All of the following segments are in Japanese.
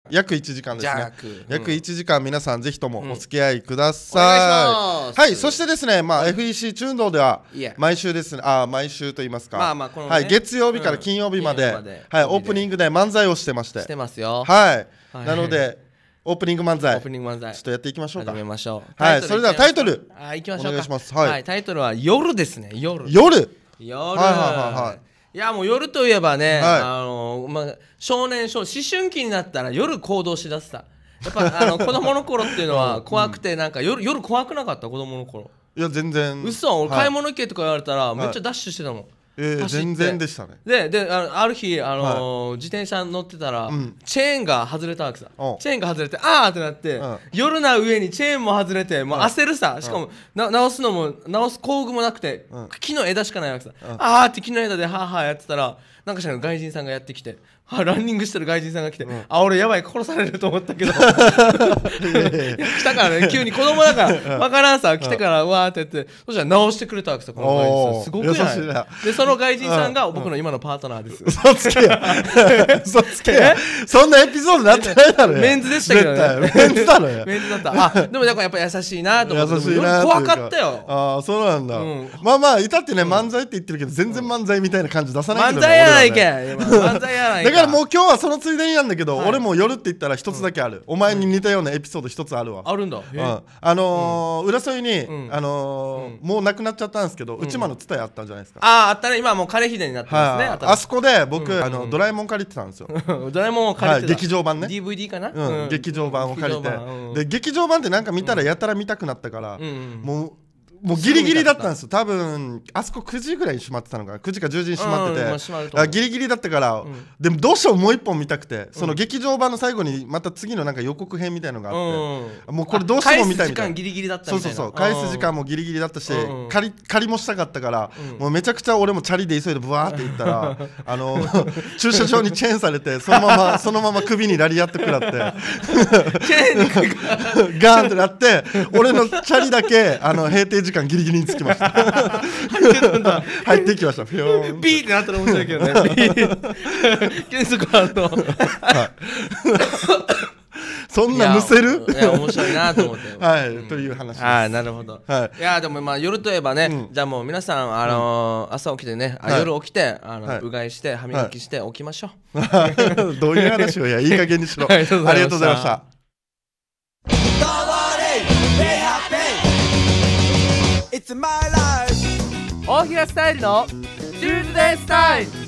約1時間ですね。約1時間皆さんぜひともお付き合いください。 はい。 そしてですね、FEC チューンドでは毎週ですね、毎週と言いますか、はい、月曜日から金曜日まで、はい、オープニングで漫才をしてまして。してますよ。 はい。なので、オープニング漫才。ちょっとやっていきましょうか。 始めましょう。 はい、それではタイトル。 いきましょう。 お願いします。 はい。タイトルは夜ですね。夜。いやもう夜といえばね、少年思春期になったら夜行動しだすさ。やっぱ子供の頃っていうのは怖くて、なんか夜怖くなかった？子供の頃。 いや全然。 嘘、俺買い物行けとか言われたらめっちゃダッシュしてたもん。 全然でしたね。 である日自転車乗ってたらチェーンが外れたわけさ。チェーンが外れてあーってなって、夜な上にチェーンも外れてもう焦るさ。しかも直す工具もなくて木の枝しかないわけさ。あーって木の枝ではーはーやってたら、なんかしらの外人さんがやってきて、ランニングしてる外人さんが来て、俺やばい殺されると思ったけど来たからね、急に子供だから分からんさ、来てからうわーって言って、そしたら直してくれたわけさ、この外人さん。すごくない？でその外人さんが僕の今のパートナーです。 嘘つけや嘘つけや。そんなエピソードなってないだろ。 メンズでしたけどね。 メンズだろよ。 メンズだった。でもやっぱ優しいなと思って。怖かったよ。 ああそうなんだ。まあいたってね、漫才って言ってるけど全然漫才みたいな感じ出さないけど。 漫才やないけ。漫才やないか。 だからもう今日はそのついでになんだけど、俺も夜って言ったら一つだけある。お前に似たようなエピソード一つあるわ。 あるんだ。 浦添にもうなくなっちゃったんですけど、内間の蔦屋あったんじゃないですか。 あったね。今もう枯秀になってますね。 あそこで僕ドラえもん借りてたんですよ。 ドラえもんを借りてた。 劇場版ね。 DVD かな。 劇場版を借りて、で劇場版ってなんか見たらやたら見たくなったから、もうギリギリだったんですよ。多分あそこ9時ぐらいに閉まってたのかな。9時か10時に閉まってて、ギリギリだったから、でもどうしてももう一本見たくて、その劇場版の最後にまた次のなんか予告編みたいのがあって、もうこれどうしても見たいみたいな。 返す時間ギリギリだったみたいな。 そう返す時間もギリギリだったし、借りもしたかったから、もうめちゃくちゃ俺もチャリで急いでブワーって行ったら駐車場にチェーンされて、そのまま首にラリアット食らってチェーンにガーンってなって、俺のチャリだけ閉廷時間ギリギリにつきました。入ってきました。ピョーン。 ピーってなったら面白いけどね。 そんなむせる？ いや面白いなと思って。 はい、という話です。 なるほど。いやでもまあ夜といえばね、じゃあもう皆さん朝起きてね、夜起きてうがいして歯磨きして起きましょう。 どういう話をいい加減にしろ。ありがとうございました。 大平スタイルのチューズデースタイル。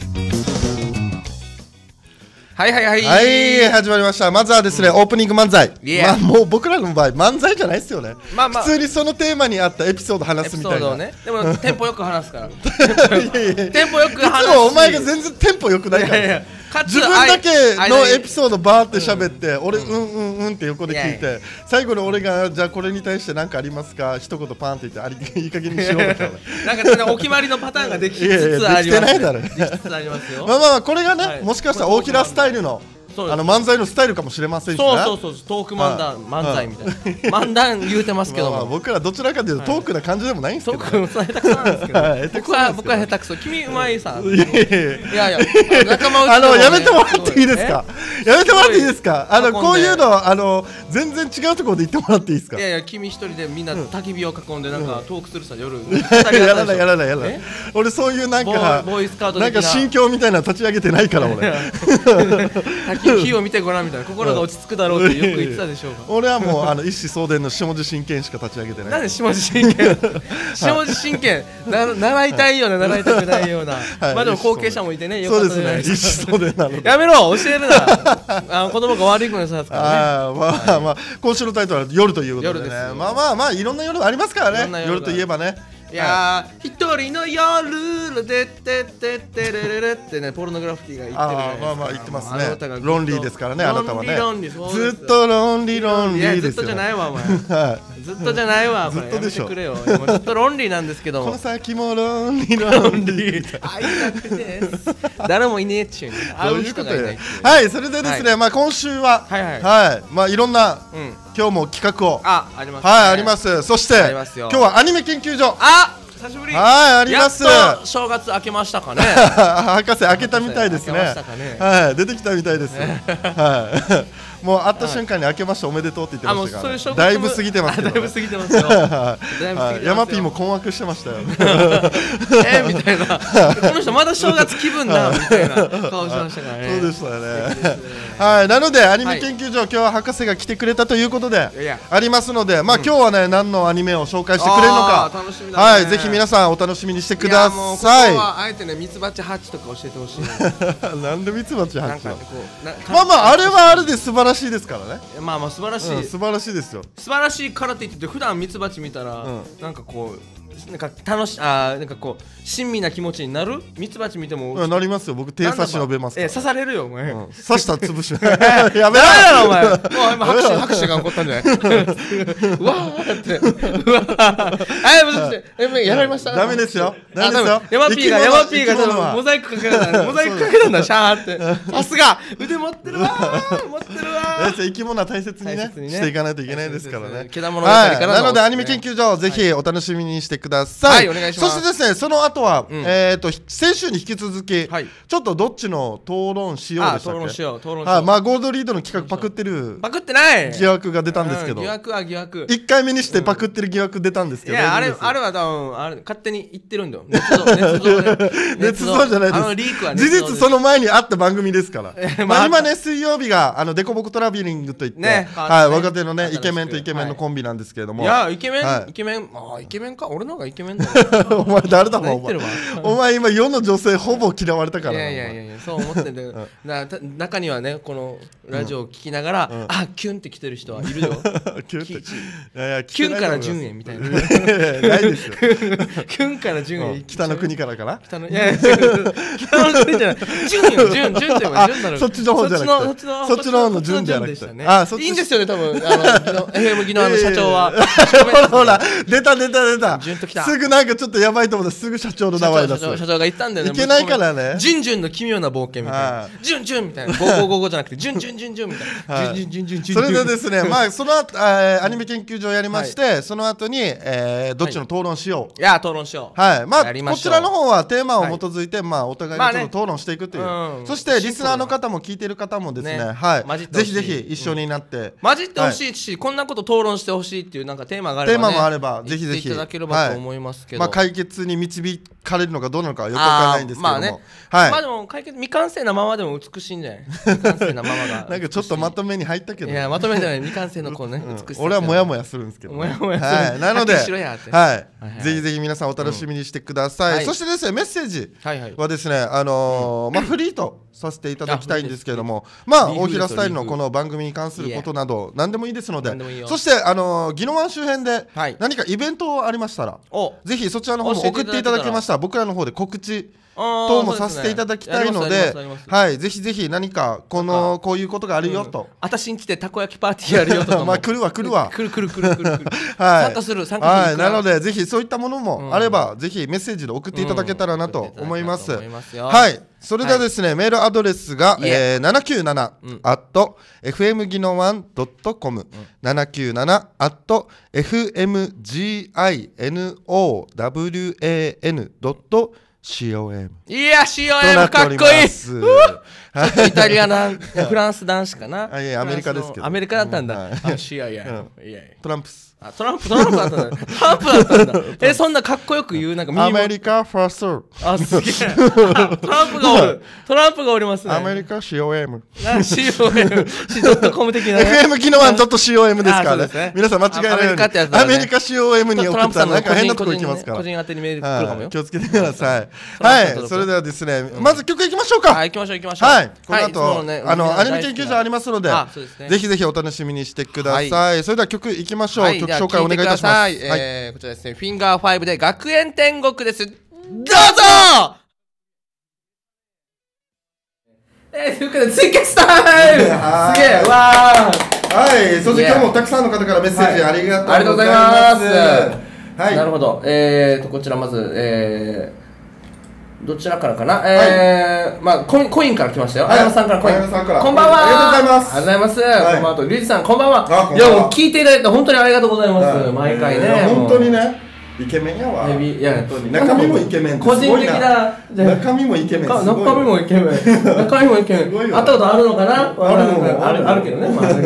はい始まりました。まずはですね、オープニング漫才。もう僕らの場合漫才じゃないですよね。普通にそのテーマに合ったエピソード話すみたいな。 でもテンポよく話すから。テンポよく話す。 いつもお前が全然テンポよくないから。自分だけのエピソードバーって喋って、俺うんって横で聞いて、最後に俺がじゃあこれに対して何かありますか一言パンって言っていい加減にしようだから。 なんかお決まりのパターンができつつあります。できてないだろ。できつつありますよ。 まあこれがね、もしかしたら大平スタイルの漫才のスタイルかもしれませんしね。 そうトーク漫才みたいな漫談言うてますけども、 僕らどちらかというとトークな感じでもないんですけど、 トーク下手くそなんですけど、僕は下手くそ。君うまいさ。いや仲間内でやめてもらっていいですか。やめてもらっていいですか。こういうの全然違うところで言ってもらっていいですか。 いや君一人でみんな焚き火を囲んでなんかトークするさ夜。 やらない俺そういうなんか心境みたいな立ち上げてないから俺。 火を見てごらんみたいな、心が落ち着くだろうってよく言ってたでしょうか。 俺はもう一子相伝の下地真剣しか立ち上げてない。 なんで下地真剣下地真剣習いたいような習いたくないような。まあでも後継者もいてね、よかったじゃないですか。 そうですね、一子相伝なのでやめろ、教えるな。子供が悪い子にさすからね。まあ今週のタイトルは夜ということでね。まあいろんな夜ありますからね。夜といえばね、 いやー、一人の夜でってってってれれれってね、ポルノグラフィティが言ってるじゃないですか。 まあ言ってますね。ロンリーですからね、あなたはね。 ずっとロンリーですよ。 ずっとじゃないわお前。ずっとじゃないわ。 ずっとでしょ。 ずっとロンリーなんですけども。 この先もロンリー。 会いたくて誰もいねえっちゅう。会う人がいない。 はい、それでですね、まあ今週はまあいろんな今日も企画をあります。 あります。そして今日はアニメ研究所。 久しぶり。 あります。 やっと正月明けましたかね。 博士明けたみたいですね。はい、出てきたみたいです。はい。 もう会った瞬間に明けましておめでとうって言ってましたから、だいぶ過ぎてますけど、 だいぶ過ぎてますよ。 山 P も困惑してましたよ。 みたいな、この人まだ正月気分だみたいな顔しましたからね。 そうでしたよね。はい、なのでアニメ研究所、今日は博士が来てくれたということでありますので、まあ今日はね何のアニメを紹介してくれるのか、はい、ぜひ皆さんお楽しみにしてください。 ここはあえてね、ミツバチハッチとか教えてほしい。 なんでミツバチハッチ？まあまああれはあれで素晴らしいですからね。 まあまあ素晴らしい、 素晴らしいですよ。 素晴らしいからって言って普段ミツバチ見たらなんかこうなんか楽しなんかこう親身な気持ちになる。ミツバチ見てもなりますよ。僕手差し伸べますから。 刺されるよお前。 刺したら潰し。やめろお前。もう今拍手が起こったんじゃない？うわーって。うわー。やられました。 ダメですよ。ダメですよ。 ヤマピーがモザイクかけたんだ。モザイクかけたんだ。シャーって。さすが腕持ってるわー。持ってるわー。 生き物は大切にねしていかないといけないですからね。 なのでアニメ研究所ぜひお楽しみにしてください。 はい、お願いします。 そしてですね、その後は先週に引き続きちょっとどっちの討論しようでしたっけ？ 討論しよう。 まあゴールドリードの企画パクってる。 パクってない疑惑が出たんですけど。 疑惑。 1回目にしてパクってる疑惑出たんですけど。 いやあれは多分勝手に言ってるんだよ。捏造じゃないです。 リークは事実その前にあった番組ですから。今ね水曜日がデコボコトラベリングといって若手のねイケメンとイケメンのコンビなんですけれども。 いやイケメンか。俺の方がイケメンだ。 お前誰だもんお前今世の女性ほぼ嫌われたから。 いやそう思ってんだけど中にはねこのラジオを聞きながらキュンって来てる人はいるよ。キュンから順へみたいな。ないですよ。 キュンから順へ。 北の国からかな。 北の国じゃない。順よ順って順。 そっちの方じゃなくてそっちの方の順じゃなくて。 いいんですよね多分FM 技能社長は。 ほら出た。 順と来た。 すぐなんかちょっとやばいと思ったらすぐ社長の名前出す。 社長が言ったんだよね。 いけないからね。 順の奇妙な冒険みたいな。順みたいな。555じゃなくて順みたいな。順。 それでですね、まあその後アニメ研究所やりまして、その後にどっちの討論しよう。 いや討論しよう。 はい。まあこちらの方はテーマを基づいてまあお互いがちょっと討論していくという。そしてリスナーの方も聞いてる方もですね、はい。ぜひ一緒になって混じってほしいし、こんなこと討論してほしいっていうなんかテーマがあればね。 テーマもあればぜひぜひいただければと思いますけど。 まあ解決に導かれるのかどうなのかよくわからないんですけども。 まあでも解決未完成なままでも美しいんじゃない？未完成なままが。 なんかちょっとまとめに入ったけど。 いやまとめじゃない未完成のこうね美しさ。 俺はモヤモヤするんですけど。 モヤモヤする。 はい。なのではいぜひぜひ皆さんお楽しみにしてください。そしてですねメッセージはですねまあフリーとさせていただきたいんですけれども、まあ大平スタイルのこの番組に関することなど何でもいいですので、そして宜野湾周辺で何かイベントありましたらぜひそちらの方も送っていただけましたら僕らの方で告知等もさせていただきたいので、はいぜひぜひ何かこういうことがあるよと、 私んちでたこ焼きパーティーやるよとか、 まあ来るわ来る参加するはい。なのでぜひそういったものもあればぜひメッセージで送っていただけたらなと思います。はい。それではですねメールアドレスが797@fmginowan.com 797@fmginowan.com いや COM かっこいい。イタリアなフランス男子かな。 いやアメリカですけど。 アメリカだったんだ。 トランプス。 トランプだったんだ。トランプだったんだ。そんなかっこよく言うなんかアメリカファースト。 あすげえ。トランプがおりますね。 アメリカ COM。 COM 的な。 FM 機能はちょっと COM ですからね。皆さん間違いないように。アメリカ COM に送ったらなんか変なとこ行きますから。 個人宛てにメール来るかもよ。 気をつけてください。はい。それではですねまず曲いきましょうか。 はい行きましょう。 はい。この後アニメ研究所ありますのでぜひぜひお楽しみにしてください。それでは曲いきましょう。曲紹介お願いいたします。こちらですねフィンガー5で学園天国です。どうぞ。ということでツイキャスタイム。すげえわー。 はい。そして今日もたくさんの方からメッセージありがとうございます。 はい。なるほど。こちらまずどちらからかな。まあコインから来ましたよ。あやまさんからコイン。こんばんは。 ありがとうございます。 ありがとうございます。こんばんはとリュウジさんこんばんは。いやもう聞いていただいて本当にありがとうございます。毎回ね。 本当にね。イケメンやわ。いや中身もイケメン。 個人的な中身もイケメン。 中身もイケメン。会ったことあるのかな。あるけどね。まあね。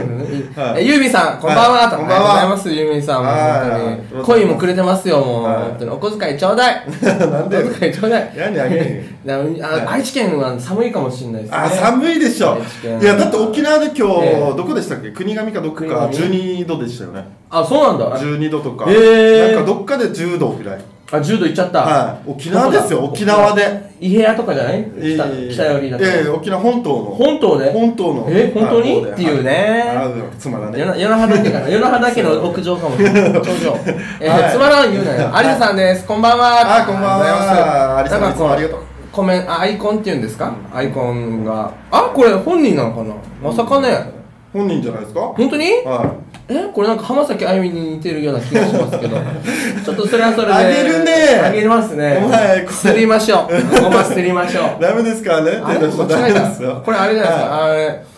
ユーミンさんこんばんは。ありがとうございます。ユーミンさんも本当にコインもくれてますよ。もう本当にお小遣いちょうだい。 なんで？ お小遣いちょうだい。 やにあげる。 愛知県は寒いかもしれないですね。 寒いでしょ。いやだって沖縄で今日どこでしたっけ？国頭かどっか12度でしたよね。 あ、そうなんだ。 12度とか。なんかどっかで10度ぐらい。 あ、10度いっちゃった。 はい。沖縄ですよ。沖縄で。 伊平屋とかじゃない？北寄りだと。 沖縄本島の。 本島で？ 本島の。 本当にっていうね。 つまらね。 与那覇だけかな。与那覇だけの屋上かもしれない。頂上。つまらん言うなよ。有田さんです。こんばんは。 あ、こんばんは。 なんかこうありがとう。アイコンっていうんですか？アイコンが。あ、これ本人なのかな？まさかね。 本人じゃないですか？ 本当に？はい。これなんか浜崎あゆみに似てるような気がしますけどちょっとそれはそれであげるね。 あげますね。お前すりましょう。ごますりましょう。 ダメですからね。 あれ間違えた。これあれじゃないですか。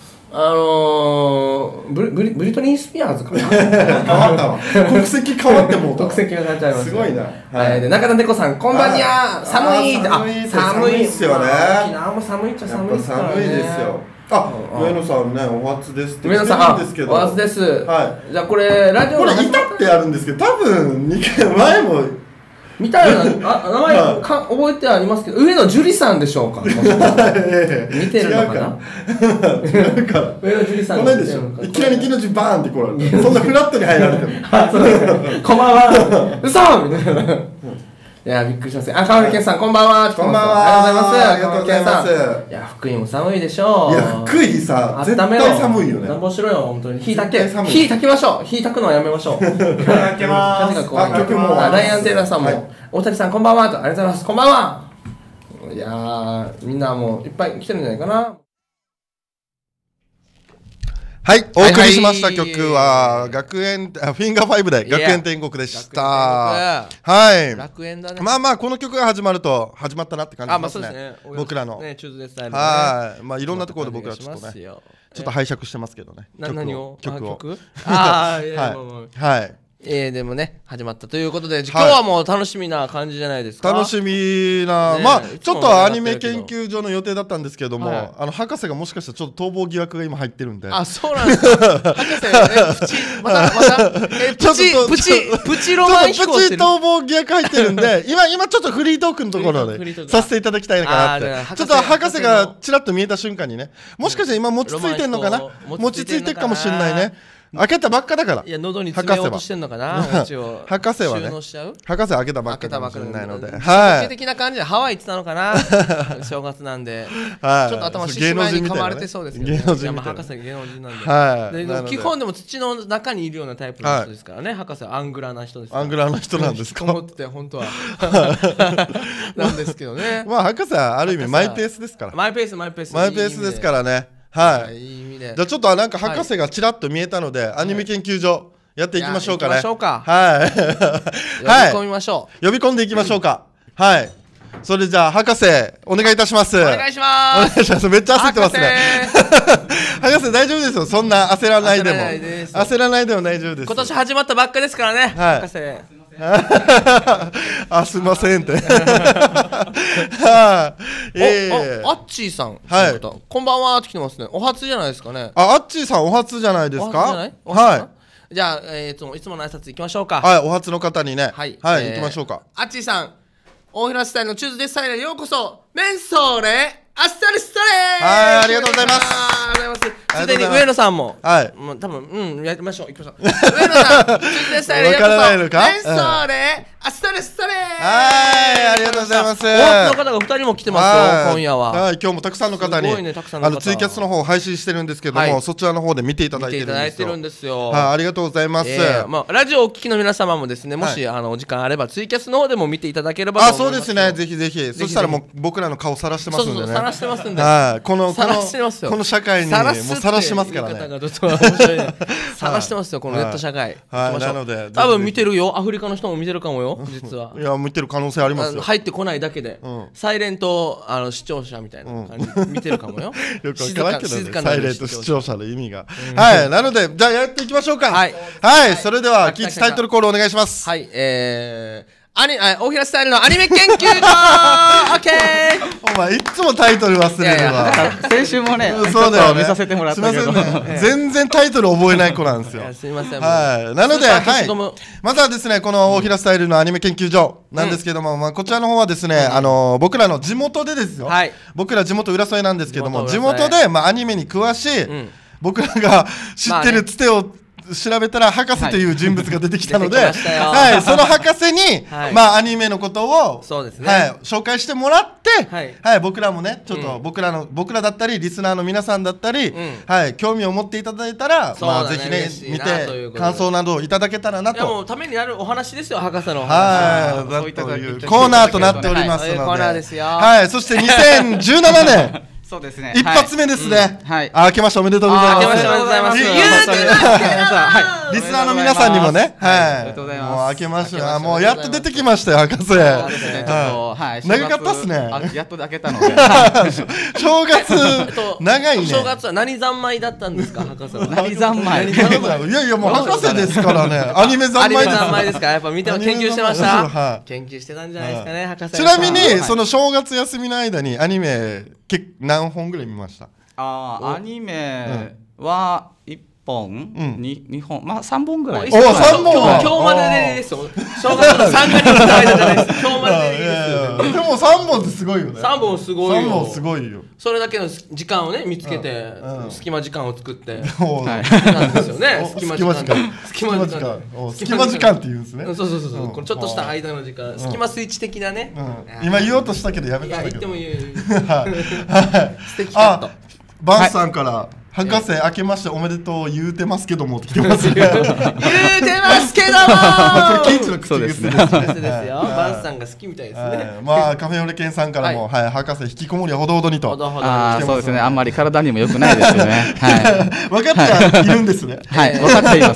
ブリトニー・スピアーズかな。 変わったわ。国籍変わっても国籍が変わっちゃいます。 すごいな。 で中田猫さんこんばんにゃ。寒い。 寒いっすよね。 沖縄も寒いっちゃ寒いっすからね。 寒いですよ。あ、上野さんね、お初ですって上野さん、お初です。はい。じゃあこれラジオこれいたってあるんですけど、多分2回前も見たような名前覚えてありますけど、上野樹里さんでしょうか。見てるのかな。 違うから。 上野樹里さん。 こないでしょ。いきなり木の字バーンって来られて、そんなフラットに入られても。 こんばんは。嘘みたいな。いや、びっくりします。あ、川原健さん、こんばんは。 こんばんは。 ありがとうございます。いや、福井も寒いでしょう。 いや、福井さ、絶対寒いよね。 なんぼしろよ、本当に。火焚きましょう。火焚くのはやめましょう。 焚けます。 ライアンテイラーさんも、大谷さん、こんばんは。ありがとうございます。こんばんは。いやー、みんなもういっぱい来てるんじゃないかな。 はい、お送りしました曲は学園フィンガー5で学園天国でした。はい。 楽園だね。 まあまあこの曲が始まると始まったなって感じですね。僕らの。はい。まあいろんなところで僕らちょっとね、ちょっと拝借してますけどね。 何を？ 曲を。 ああ、はい。でもね始まったということで今日はもう楽しみな感じじゃないですか。 楽しみな、まあちょっとアニメ研究所の予定だったんですけども、博士がもしかしたらちょっと逃亡疑惑が今入ってるんで。 あ、そうなんですか。博士またプチロマン飛行してる。 プチ逃亡疑惑入ってるんで今ちょっとフリートークのところでさせていただきたいかなって。ちょっと博士がちらっと見えた瞬間にね、もしかしたら今餅ついてんのかな、餅ついてるかもしれないね。開けたばっかだから。 いや、喉に詰めようとしてんのかな。 博士はね、博士開けたばっかかもしれないので、 はい。的な感じでハワイ行ってたのかな。正月なんで、ちょっと頭ししまいに噛まれてそうですけどね。博士芸能人なんで、基本でも土の中にいるようなタイプの人ですからね。博士はアングラーな人です。 アングラーな人なんですか。 思ってて本当はなんですけどね。 まあ博士はある意味マイペースですから。 マイペースですからね。はい。 いい意味で。 じゃあちょっとなんか博士がちらっと見えたので、アニメ研究所やっていきましょうかね。 はい。呼び込みましょう。 呼び込んでいきましょうか。はい。それじゃあ博士お願いいたします。 お願いします。 めっちゃ焦ってますね。博士大丈夫ですよ。そんな焦らないでも。焦らないでも大丈夫です。 今年始まったばっかですからね。博士。 あ、すいませんって。 あっちーさん、こんばんはって来てますね。お初じゃないですかね。 あっちーさんお初じゃないですか。 はい。じゃあいつもの挨拶いきましょうか。 はい、お初の方にね。はい、行きましょうか。 あっちーさん、大平スタイルのチューズデースタイルへようこそ。メンソーレアスタリストレー。 はい、ありがとうございます。 すでに上野さんも、 はい、 もう多分やりましょう。行きましょう。上野さん、チューズデースタイルへようこそ。メンソーレアスタリストレー。 はい、ありがとうございます。 お初の方が2人も来てますよ、今夜は。 はい、今日もたくさんの方にツイキャスの方を配信してるんですけども、そちらの方で見ていただいてるんですよ。はい、ありがとうございます。 ラジオをお聞きの皆様もですね、もしお時間あればツイキャスの方でも見ていただければと思います。 そうですね、ぜひぜひ。そしたらもう僕らの顔さらしてますんでね。 さらしてますんで。 この社会にもうさらしてますからね。 さらしてますよ、このネット社会。多分見てるよ、アフリカの人も見てるかもよ、実は。 いや、見てる可能性ありますよ。 入ってこないだけで、サイレント視聴者みたいな感じ見てるかもよ。 よく分からんけどね、サイレント視聴者の意味が。はい、なのでじゃあやっていきましょうか。はい、それではキッズタイトルコールお願いします。 はい、 大平スタイルのアニメ研究所オッケー。お前いつもタイトル忘れるわ。 先週もね、 そうだよね、 見させてもらったけど、 全然タイトル覚えない子なんですよ。 すみません。 はい。なので、はい。まずはですね、この大平スタイルのアニメ研究所なんですけども、まあこちらの方はですね、僕らの地元でですよ。僕ら地元浦添なんですけども、地元でまあアニメに詳しい僕らが知ってるつてを調べたら博士という人物が出てきたので、はい、その博士に、まあアニメのことを、紹介してもらって、はい、僕らもね、ちょっと僕らだったりリスナーの皆さんだったり、はい、興味を持っていただいたら、まあぜひね見て感想などをいただけたらなと。 いやもうためになるお話ですよ、博士のお話。 はい、というコーナーとなっておりますので、 コーナーですよ。 はい、そして2017年。 そうですね。 一発目ですね。はい。明けましておめでとうございます。 明けましておめでとうございます。 はい。リスナーの皆さんにもね、はい。ありがとうございます。もう明けまして、もうやっと出てきましたよ、博士。はい。長かったっすね。 やっと開けたので。 正月長いね。 正月は何三昧だったんですか、博士は。 何三昧。 いやいやもう博士ですからね。アニメ三昧です。 アニメ三昧ですか。やっぱ見て研究してました。研究してたんじゃないですかね、博士。 ちなみにその正月休みの間にアニメ何本ぐらい見ました？ アニメは1本、2本、まあ3本ぐらい。 3本今日までですよ。正月の三が日の間じゃないです。今日までです。 でも3本ってすごいよね。 3本すごいよ。 3本すごいよ。 それだけの時間をね見つけて、隙間時間を作ってなんですよね。隙間時間って言うんですね。 そうこれちょっとした間の時間、隙間スイッチ的なね。 今言おうとしたけどやめたんだけど。 言っても言う。素敵だった。 バンさんから博士明けましておめでとう言うてますけどもって来てますね。 言うてますけども。 これキンチの口癖ですよ。バンさんが好きみたいですね。 まあカフェオレケンさんからもはい博士引きこもりはほどほどにと。 そうですね。あんまり体にも良くないですよね。 分かっているんですね。 はい分かっています。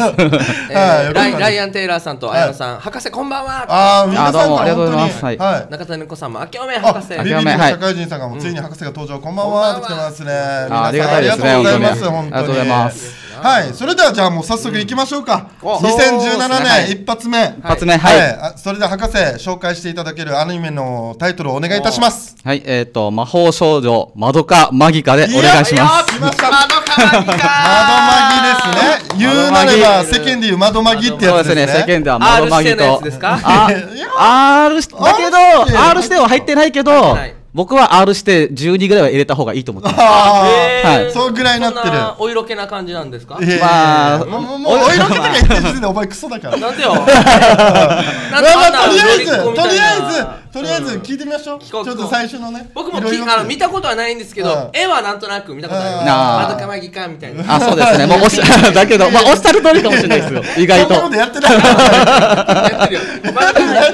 ライアンテイラーさんと綾野さん、博士こんばんは。 皆さんありがとうございます。 中田猫さんも明けおめ博士。 ビビの社会人さんがもついに博士が登場こんばんはって来てますね。 ありがたいですね。 本当に。ありがとうございます。はい、それではじゃあもう早速いきましょうか。2017年一発目。はい。それでは博士紹介していただけるアニメのタイトルをお願いいたします。 はい、魔法少女まどかマギカでお願いします。 来ました。まどかマギカ。まどマギですね。言うなれば世間で言うまどマギってやつですね。 そうですね。世間ではまどマギと。 R ですか？ R だけど R しては入ってないけど。僕は R して12ぐらいは入れた方がいいと思ってます。 はい。そうぐらいになってる。 お色気な感じなんですか？ まあ、もうお色気とか言ってる時点でお前クソだから。 なんでよ。 とりあえず聞いてみましょう。ちょっと最初のね。 僕も見たことはないんですけど、絵はなんとなく見たことあります。まどかマギかみたいな。 あ、そうですね。もうだけど、まあおっしゃる通りかもしれないですよ。意外と。 そんなことやってない。 やってるよ。や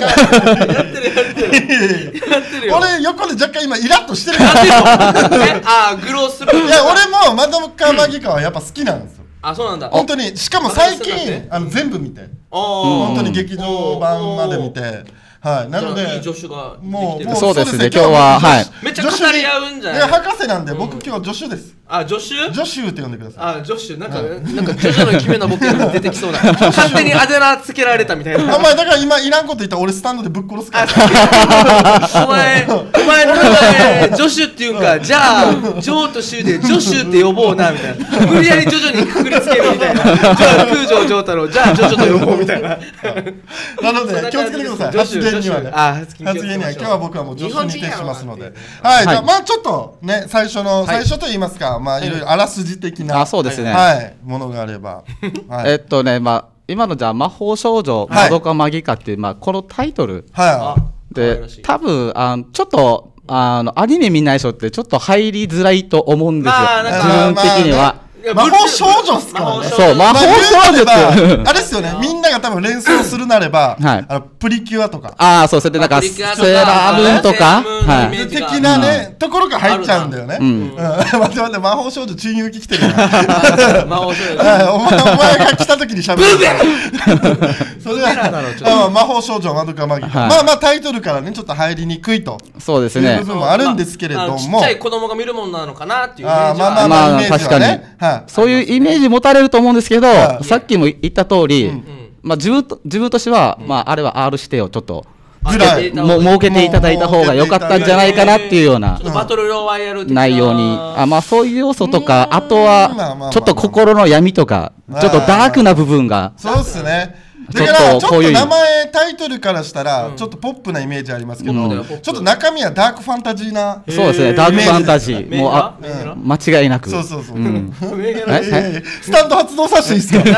ってるよ。 俺横で若干今イラッとしてる。 グローする。 いや俺もまどかマギカはやっぱ好きなんですよ。 あ、そうなんだ。 本当にしかも最近全部見て、本当に劇場版まで見て。はい、なのでいい助手がもうそうですね。今日ははいめっちゃ語り合うんじゃない？ 博士なんで僕今日助手です。 助手？ 助手って呼んでください。 助手なんかジョジョの奇妙なボケが出てきそうな。勝手にあだ名つけられたみたいな。 お前だから今いらんこと言ったら俺スタンドでぶっ殺すから。 お前の名前助手っていうんか、じゃあジョーとシュでジョシュって呼ぼうなみたいな。無理やりジョジョにくくりつけるみたいな。じゃあ空城城太郎じゃあジョジョと呼ぼうみたいな。 なので気をつけてください。発言にはね。発言には今日は僕はもう助手に徹しますので。はい、じゃあまあちょっとね最初と言いますか、まあいろいろあらすじ的なそうですね。 はいものがあれば。 まあ今のじゃあ魔法少女まどかマギカっていうまあこのタイトルで多分ちょっとアニメ見ない人ってちょっと入りづらいと思うんですよ。自分的には。 魔法少女っすからね。 そう、魔法少女ってあれっすよね。みんなが多分連想するなれば、プリキュアとか。 ああ、そう、それでなんかセーラームーンとか、 的なねところが入っちゃうんだよね。待って魔法少女注入機来てる。魔法少女。お前が来た時に喋る。それは魔法少女まどかマギカ。まあまあタイトルからねちょっと入りにくいと。 そうですね。 部分もあるんですけれども。ちっちゃい子供が見るものなのかなっていうイメージは。まあ確かに。そういうイメージ持たれると思うんですけど、さっきも言った通り、まあ自分としてはまああれは R 指定をちょっと設けていただいた方が良かったんじゃないかなっていうようなバトルロワイヤル内容に、まあそういう要素とか、あとはちょっと心の闇とか、ちょっとダークな部分が。 そうっすね。だからちょっと名前タイトルからしたらちょっとポップなイメージありますけど、ちょっっと中身はダークファンタジーな。 そうですね、ダークファンタジーもう間違いなく。 そうそうそう。スタンド発動させていいですか？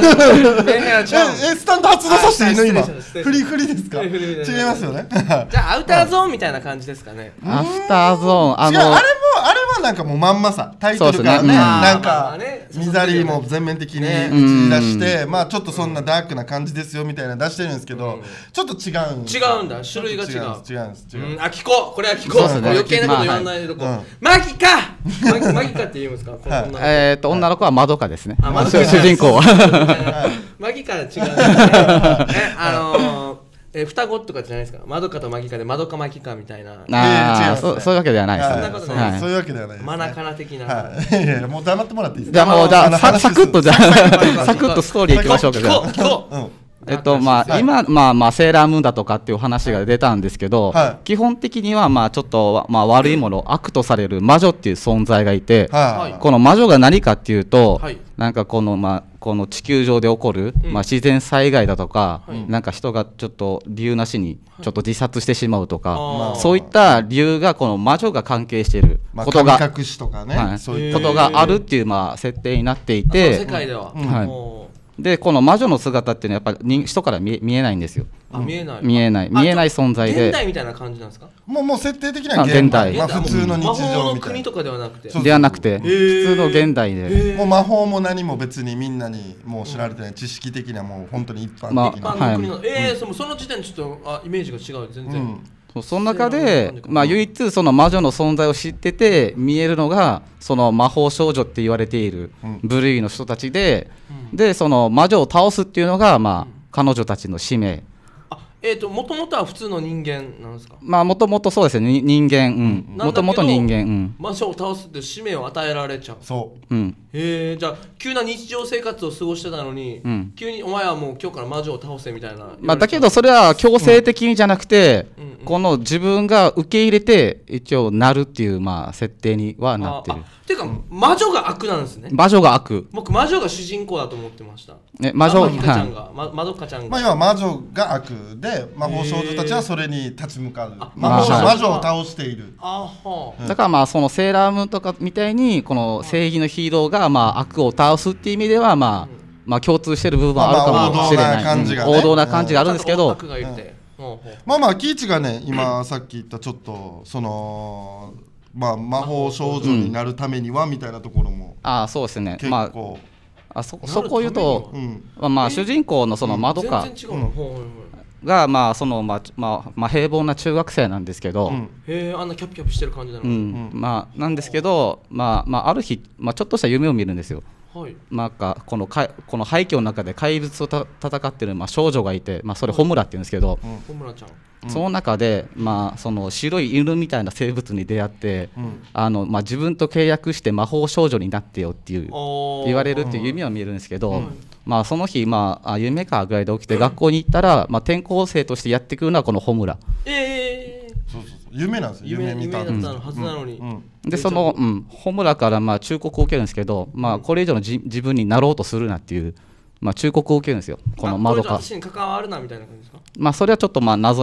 スタンド発動させていいの今？フリですか？違いますよね。 じゃあアウターゾーンみたいな感じですかね。 アフターゾーン、 あれはなんかもうまんまさ、タイトルからね、なんかミザリーも全面的に打ち出して、まあちょっとそんなダークな感じですよみたいな出してるんですけど、ちょっと違うんだ、 種類が違う。 あ、 聞こう、これは聞こう。余計なこと言わないでこう。マギカって言いますか？ 女の子はマドカですね。主人公は。 マギカは違うんですね。双子とかじゃないですか。マドカとマギカでマドカマギカみたいな。 そういうわけではないです。 そんなことない。 そういうわけではない。 マナカナ的な。 いやもう黙ってもらっていいですか。じゃあもうサクッとストーリーいきましょうか。 聞こう。 まあ今セーラームーンだとかっていう話が出たんですけど、基本的にはまあちょっとまあ悪いもの、悪とされる魔女っていう存在がいて、この魔女が何かっていうと、なんかこの地球上で起こる自然災害だとか、なんか人がちょっと理由なしにちょっと自殺してしまうとか、そういった理由がこの魔女が関係していることがことがあるっていうまあ設定になっていて、 世界では。 でこの魔女の姿っていうのはやっぱり人から見えないんですよ。見えない存在で。 現代みたいな感じなんですか？ もう設定的な現代。普通の日常みたいな。魔法の国とかではなくて。 ではなくて普通の現代で。 もう魔法も何も別にみんなにもう知られてない知識的なもう本当に一般的な。 その時点でちょっとイメージが違う全然。 その中で、まあ、唯一その魔女の存在を知ってて見えるのがその魔法少女って言われている部類の人たちで、でその魔女を倒すっていうのが、まあ、彼女たちの使命。 もともとは普通の人間なんですか？ まあもともとそうですね、人間、もともと人間、 魔女を倒すって使命を与えられちゃう。 そう。 じゃあ急な日常生活を過ごしてたのに、急にお前はもう今日から魔女を倒せみたいな。 まあだけどそれは強制的にじゃなくて、この自分が受け入れて一応なるっていうまあ設定にはなってる。 ていうか魔女が悪なんですね。 魔女が悪。 僕魔女が主人公だと思ってました。 魔女がまどかちゃんが。 まあ要は魔女が悪で魔法少女たちはそれに立ち向かう。魔女を倒している。 だからまあそのセーラームーンとかみたいにこの正義のヒーローがまあ悪を倒すっていう意味ではまあ共通してる部分はあるかもしれない。王道な感じがあるんですけど。 まあキイチがね今さっき言ったちょっとそのまあ魔法少女になるためにはみたいなところもそうですね。まあそこを言うとまあ主人公のそのまどかがまあそのまあ平凡な中学生なんですけど、 あんなキャピキャピしてる感じなの。 まあなんですけどまあある日ちょっとした夢を見るんですよ。なんかこの廃墟の中で怪物と戦ってる少女がいて、それホムラって言うんですけど、その中でその白い犬みたいな生物に出会って、自分と契約して魔法少女になってよっていう言われるっていう夢を見るんですけど、その日夢かぐらいで起きて学校に行ったら転校生としてやってくるのはこのホムラ。 夢なんですよ。夢だったはずなのに。 でそのホムラから忠告を受けるんですけど、これ以上の自分になろうとするなっていう忠告を受けるんですよ。このまどか。 私に関わるなみたいな感じですか？ それはちょっと後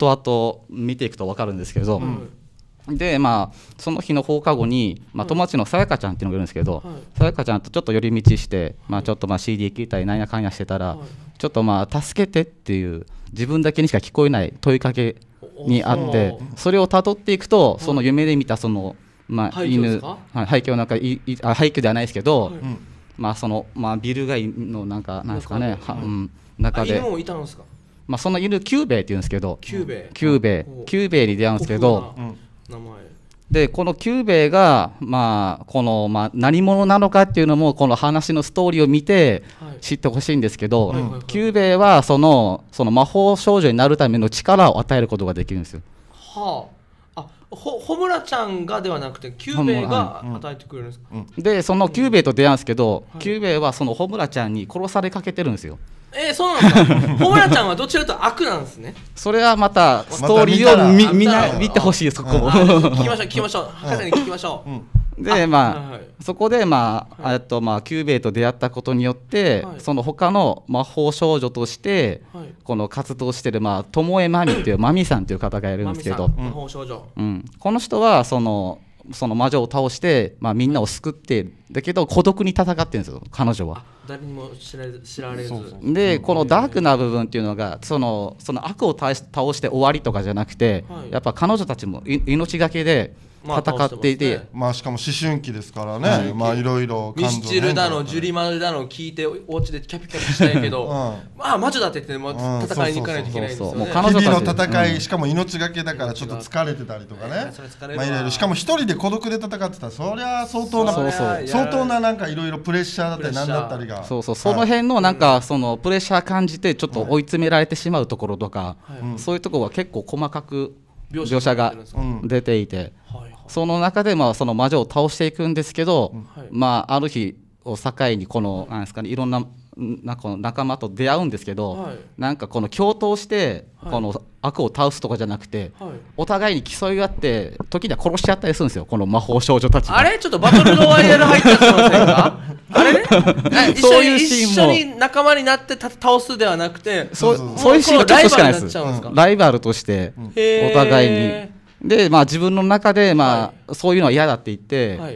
々見ていくと分かるんですけど、でその日の放課後に友達のさやかちゃんっていうのがいるんですけど、さやかちゃんとちょっと寄り道してちょっとCD 聴いたりなんやかんやしてたら、ちょっと助けてっていう自分だけにしか聞こえない問いかけにあって、それをたどっていくとその夢で見たその犬、廃墟なんか廃墟ではないですけど、そのビル街のなんですかね、中で犬もいたんですか？ その犬キューベイって言うんですけど、 キューベイに出会うんですけど、でこのキューベイがこの何者なのかっていうのもこの話のストーリーを見て知ってほしいんですけど、キューベイはその魔法少女になるための力を与えることができるんですよ。 ホムラちゃんがではなくてキューベイが与えてくれるんですか？ でそのキューベイと出会うんですけど、キューベイはそのホムラちゃんに殺されかけてるんですよ。 そうなんですか。ホムラちゃんはどちらかというと悪なんですね。 それはまたストーリーを見てほしい、そこも。 聞きましょう博士に聞きましょう。でそこでキューベイと出会ったことによって、その他の魔法少女としてこの活動してるともえまみっていうマミさんっていう方がいるんですけど、 魔法少女、 この人はその魔女を倒して、みんなを救ってだけど孤独に戦ってるんですよ、彼女は。 誰にも知られずで、このダークな部分っていうのがその悪を倒して終わりとかじゃなくて、やっぱ彼女たちも命がけで戦っていて、 しかも思春期ですからね、いろいろミスチルだのジュリマルだの聞いてお家でキャピキャピしたいけど、魔女だって言って戦いに行かないといけないんですよね。 日々の戦い、しかも命がけだからちょっと疲れてたりとかね、いろいろ、しかも一人で孤独で戦ってたらそりゃ相当ななんかいろいろプレッシャーだったりなんだったりが、 その辺のなんかそのプレッシャー感じてちょっと追い詰められてしまうところとか、そういうところは結構細かく描写が出ていて、その中でその魔女を倒していくんですけど、ある日を境にこのなんですかね、いろんな仲間と出会うんですけど、なんかこの共闘してこの悪を倒すとかじゃなくて、お互いに競い合って時には殺し合ったりするんですよ、この魔法少女たちが。 あれちょっとバトルロワイヤル入ったかもしれませんか。あれね、一緒に仲間になって倒すではなくて、 そういうシーンがちょっとしかないです。ライバルとしてお互いに。で自分の中でそういうのは嫌だって言って、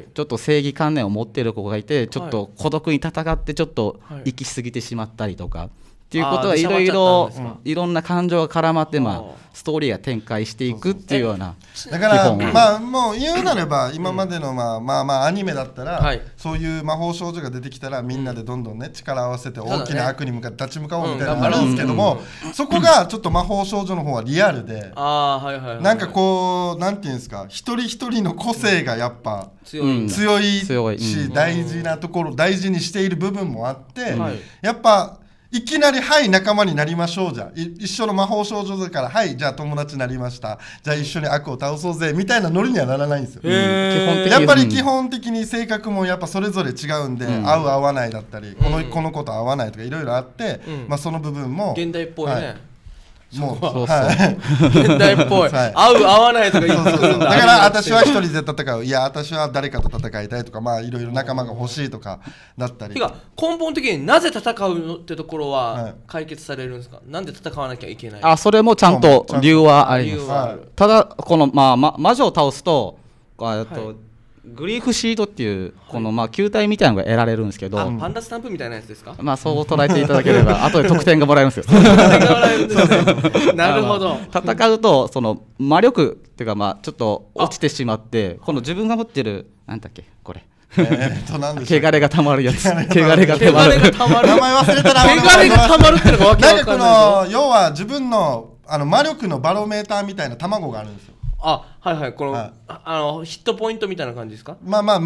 ちょっと正義観念を持っている子がいて、ちょっと孤独に戦ってちょっと行き過ぎてしまったりとかっていうことはいろいろんな感情が絡まってストーリーが展開していくっていうような。 だからもう言うなれば今までのアニメだったら、そういう魔法少女が出てきたらみんなでどんどんね力を合わせて大きな悪に向かって立ち向かおうみたいなのがあるんですけども、そこがちょっと魔法少女の方はリアルで、なんかこうなんていうんですか、一人一人の個性がやっぱ強いし、大事なところ大事にしている部分もあって、やっぱいきなりはい仲間になりましょうじゃ一緒の魔法少女だからはいじゃあ友達になりました、じゃあ一緒に悪を倒そうぜみたいなノリにはならないんですよ。やっぱり基本的に性格もやっぱそれぞれ違うんで、合う合わないだったり、この子と合わないとかいろいろあって、その部分も現代っぽいね。 もう現代っぽい、合う合わないとか言ってくるんだ。 だから私は一人で戦う、いや私は誰かと戦いたいとか、いろいろ仲間が欲しいとかだったり。 根本的になぜ戦うのってところは解決されるんですか。なんで戦わなきゃいけない。 それもちゃんと理由はあります。ただこの魔女を倒すとグリーフシードっていうこの球体みたいなのが得られるんですけど、 パンダスタンプみたいなやつですか。 そう捉えていただければ後で得点がもらえるんですよ。 なるほど。 戦うとその魔力っていうかちょっと落ちてしまって、この自分が持ってるなんだっけこれ汚れがたまるやつ。汚れがたまる。 名前忘れたら。 汚れがたまるってのがわけわかんない。 要は自分の魔力のバロメーターみたいな卵があるんですよ。 このヒットポイントみたいな感じですか。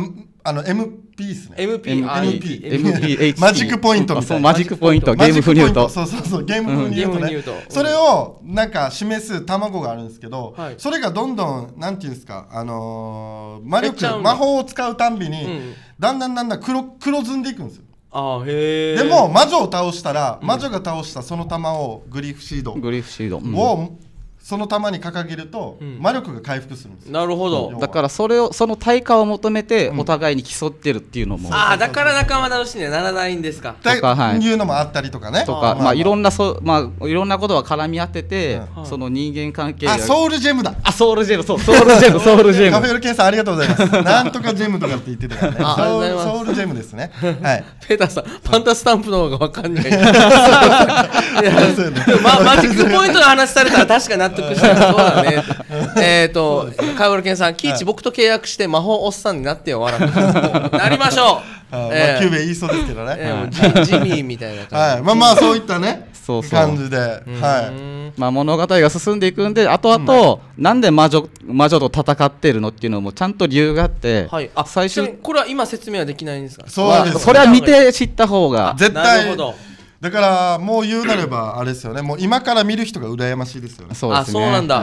MP ですね。 MP マジックポイントみたいな。 マジックポイント、ゲーム風に言うと。 そうゲーム風に言うとね。それをなんか示す卵があるんですけど、それがどんどんなんていうんですか、魔法を使うたんびにだんだん黒ずんでいくんですよ。でも魔女を倒したら、魔女が倒したその玉をグリーフシードをその玉に掲げると魔力が回復するんです。 なるほど。 だからその対価を求めてお互いに競ってるっていうのも、 だから仲間同士にはならないんですか。 というのもあったりとかね。 いろんなことが絡み合ってて、その人間関係が。 ソウルジェムだ。 ソウルジェム。カフェオルケンさんありがとうございます。なんとかジェムとかって言ってたからね。ソウルジェムですね。 ペーターさん、パンダスタンプの方が分かんない。マジックポイントの話されたら確かに納得した。そうだね。カウルケンさん、キイチ僕と契約して魔法おっさんになってよ、笑って。なりましょう。 キューベ言いそうですけどね。 ジミーみたいな感じ。そういったね感じで、 物語が進んでいくんで、あとなんで魔女と戦っているのっていうのもちゃんと理由があって、 最初これは今説明はできないんですか。 そうです。 それは見て知った方が絶対。だからもう言うなればあれですよね、もう今から見る人が羨ましいですよね。 そうなんだ。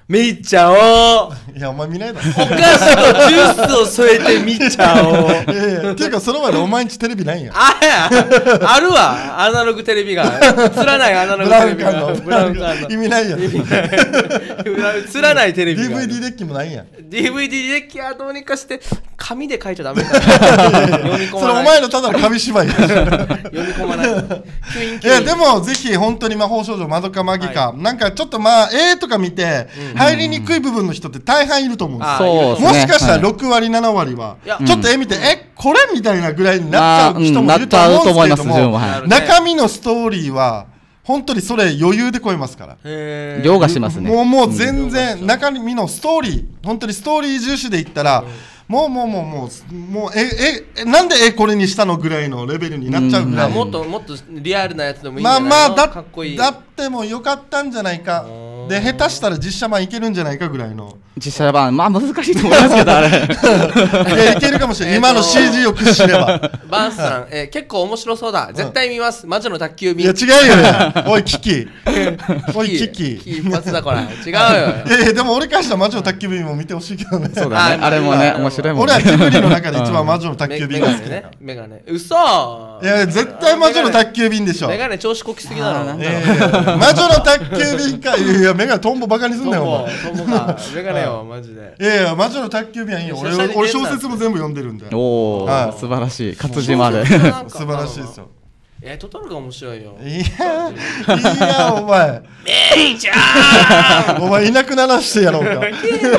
見ちゃおう。 いやお前見ないだろ。 お菓子とジュースを添えて見ちゃおう。 っていうかその前でお前んちテレビないんや。 あるわ、アナログテレビが。つらないアナログテレビが。 ブラウン管の意味ないやん。 つらないテレビが。 DVD デッキもないんや。 DVD デッキはどうにかして紙で書いちゃダメだ。読み込まない。 それお前のただの紙芝居や。 読み込まない。 いやでもぜひ本当に魔法少女まどかマギカ、なんかちょっとまあとか見て入りにくい部分の人って大半いると思うんですよ。もしかしたら6割7割はちょっと見てこれみたいなぐらいになっちゃう人もいると思うんですけども、中身のストーリーは本当にそれ余裕で超えますから。 凌駕しますね。 もう全然中身のストーリー、本当にストーリー重視で言ったらもうなんでこれにしたのぐらいのレベルになっちゃうぐらい。 もっとリアルなやつでもいいんじゃないの。かっこいい。 だってもよかったんじゃないか。で下手したら実写版いけるんじゃないかぐらいの。 実写版難しいと思いますけどあれ。 いやいけるかもしれない。今の CG を駆使すれば。 バンスさん、結構面白そうだ。絶対見ます。魔女の宅急便。 いや違うよね。おいキキ。おいキキ。 一発だこれ。違うよ。 いやでも俺からしたら魔女の宅急便も見てほしいけどね。 そうだね。あれもね面白いもんね。 俺はジブリの中で一番魔女の宅急便が好き。 メガネ。嘘。 いや絶対魔女の宅急便でしょ。 メガネ調子こきすぎだろ。 魔女の宅急便か。いやメガネトンボバカにすんなよ。 トンボか。メガネよマジで。 いや魔女の宅急便はいいよ。俺小説も全部読んでるんで。 おお素晴らしい。活字まで。 素晴らしいですよ。 トトロが面白いよ。 いやお前メイちゃんお前いなくならしてやろうか。 で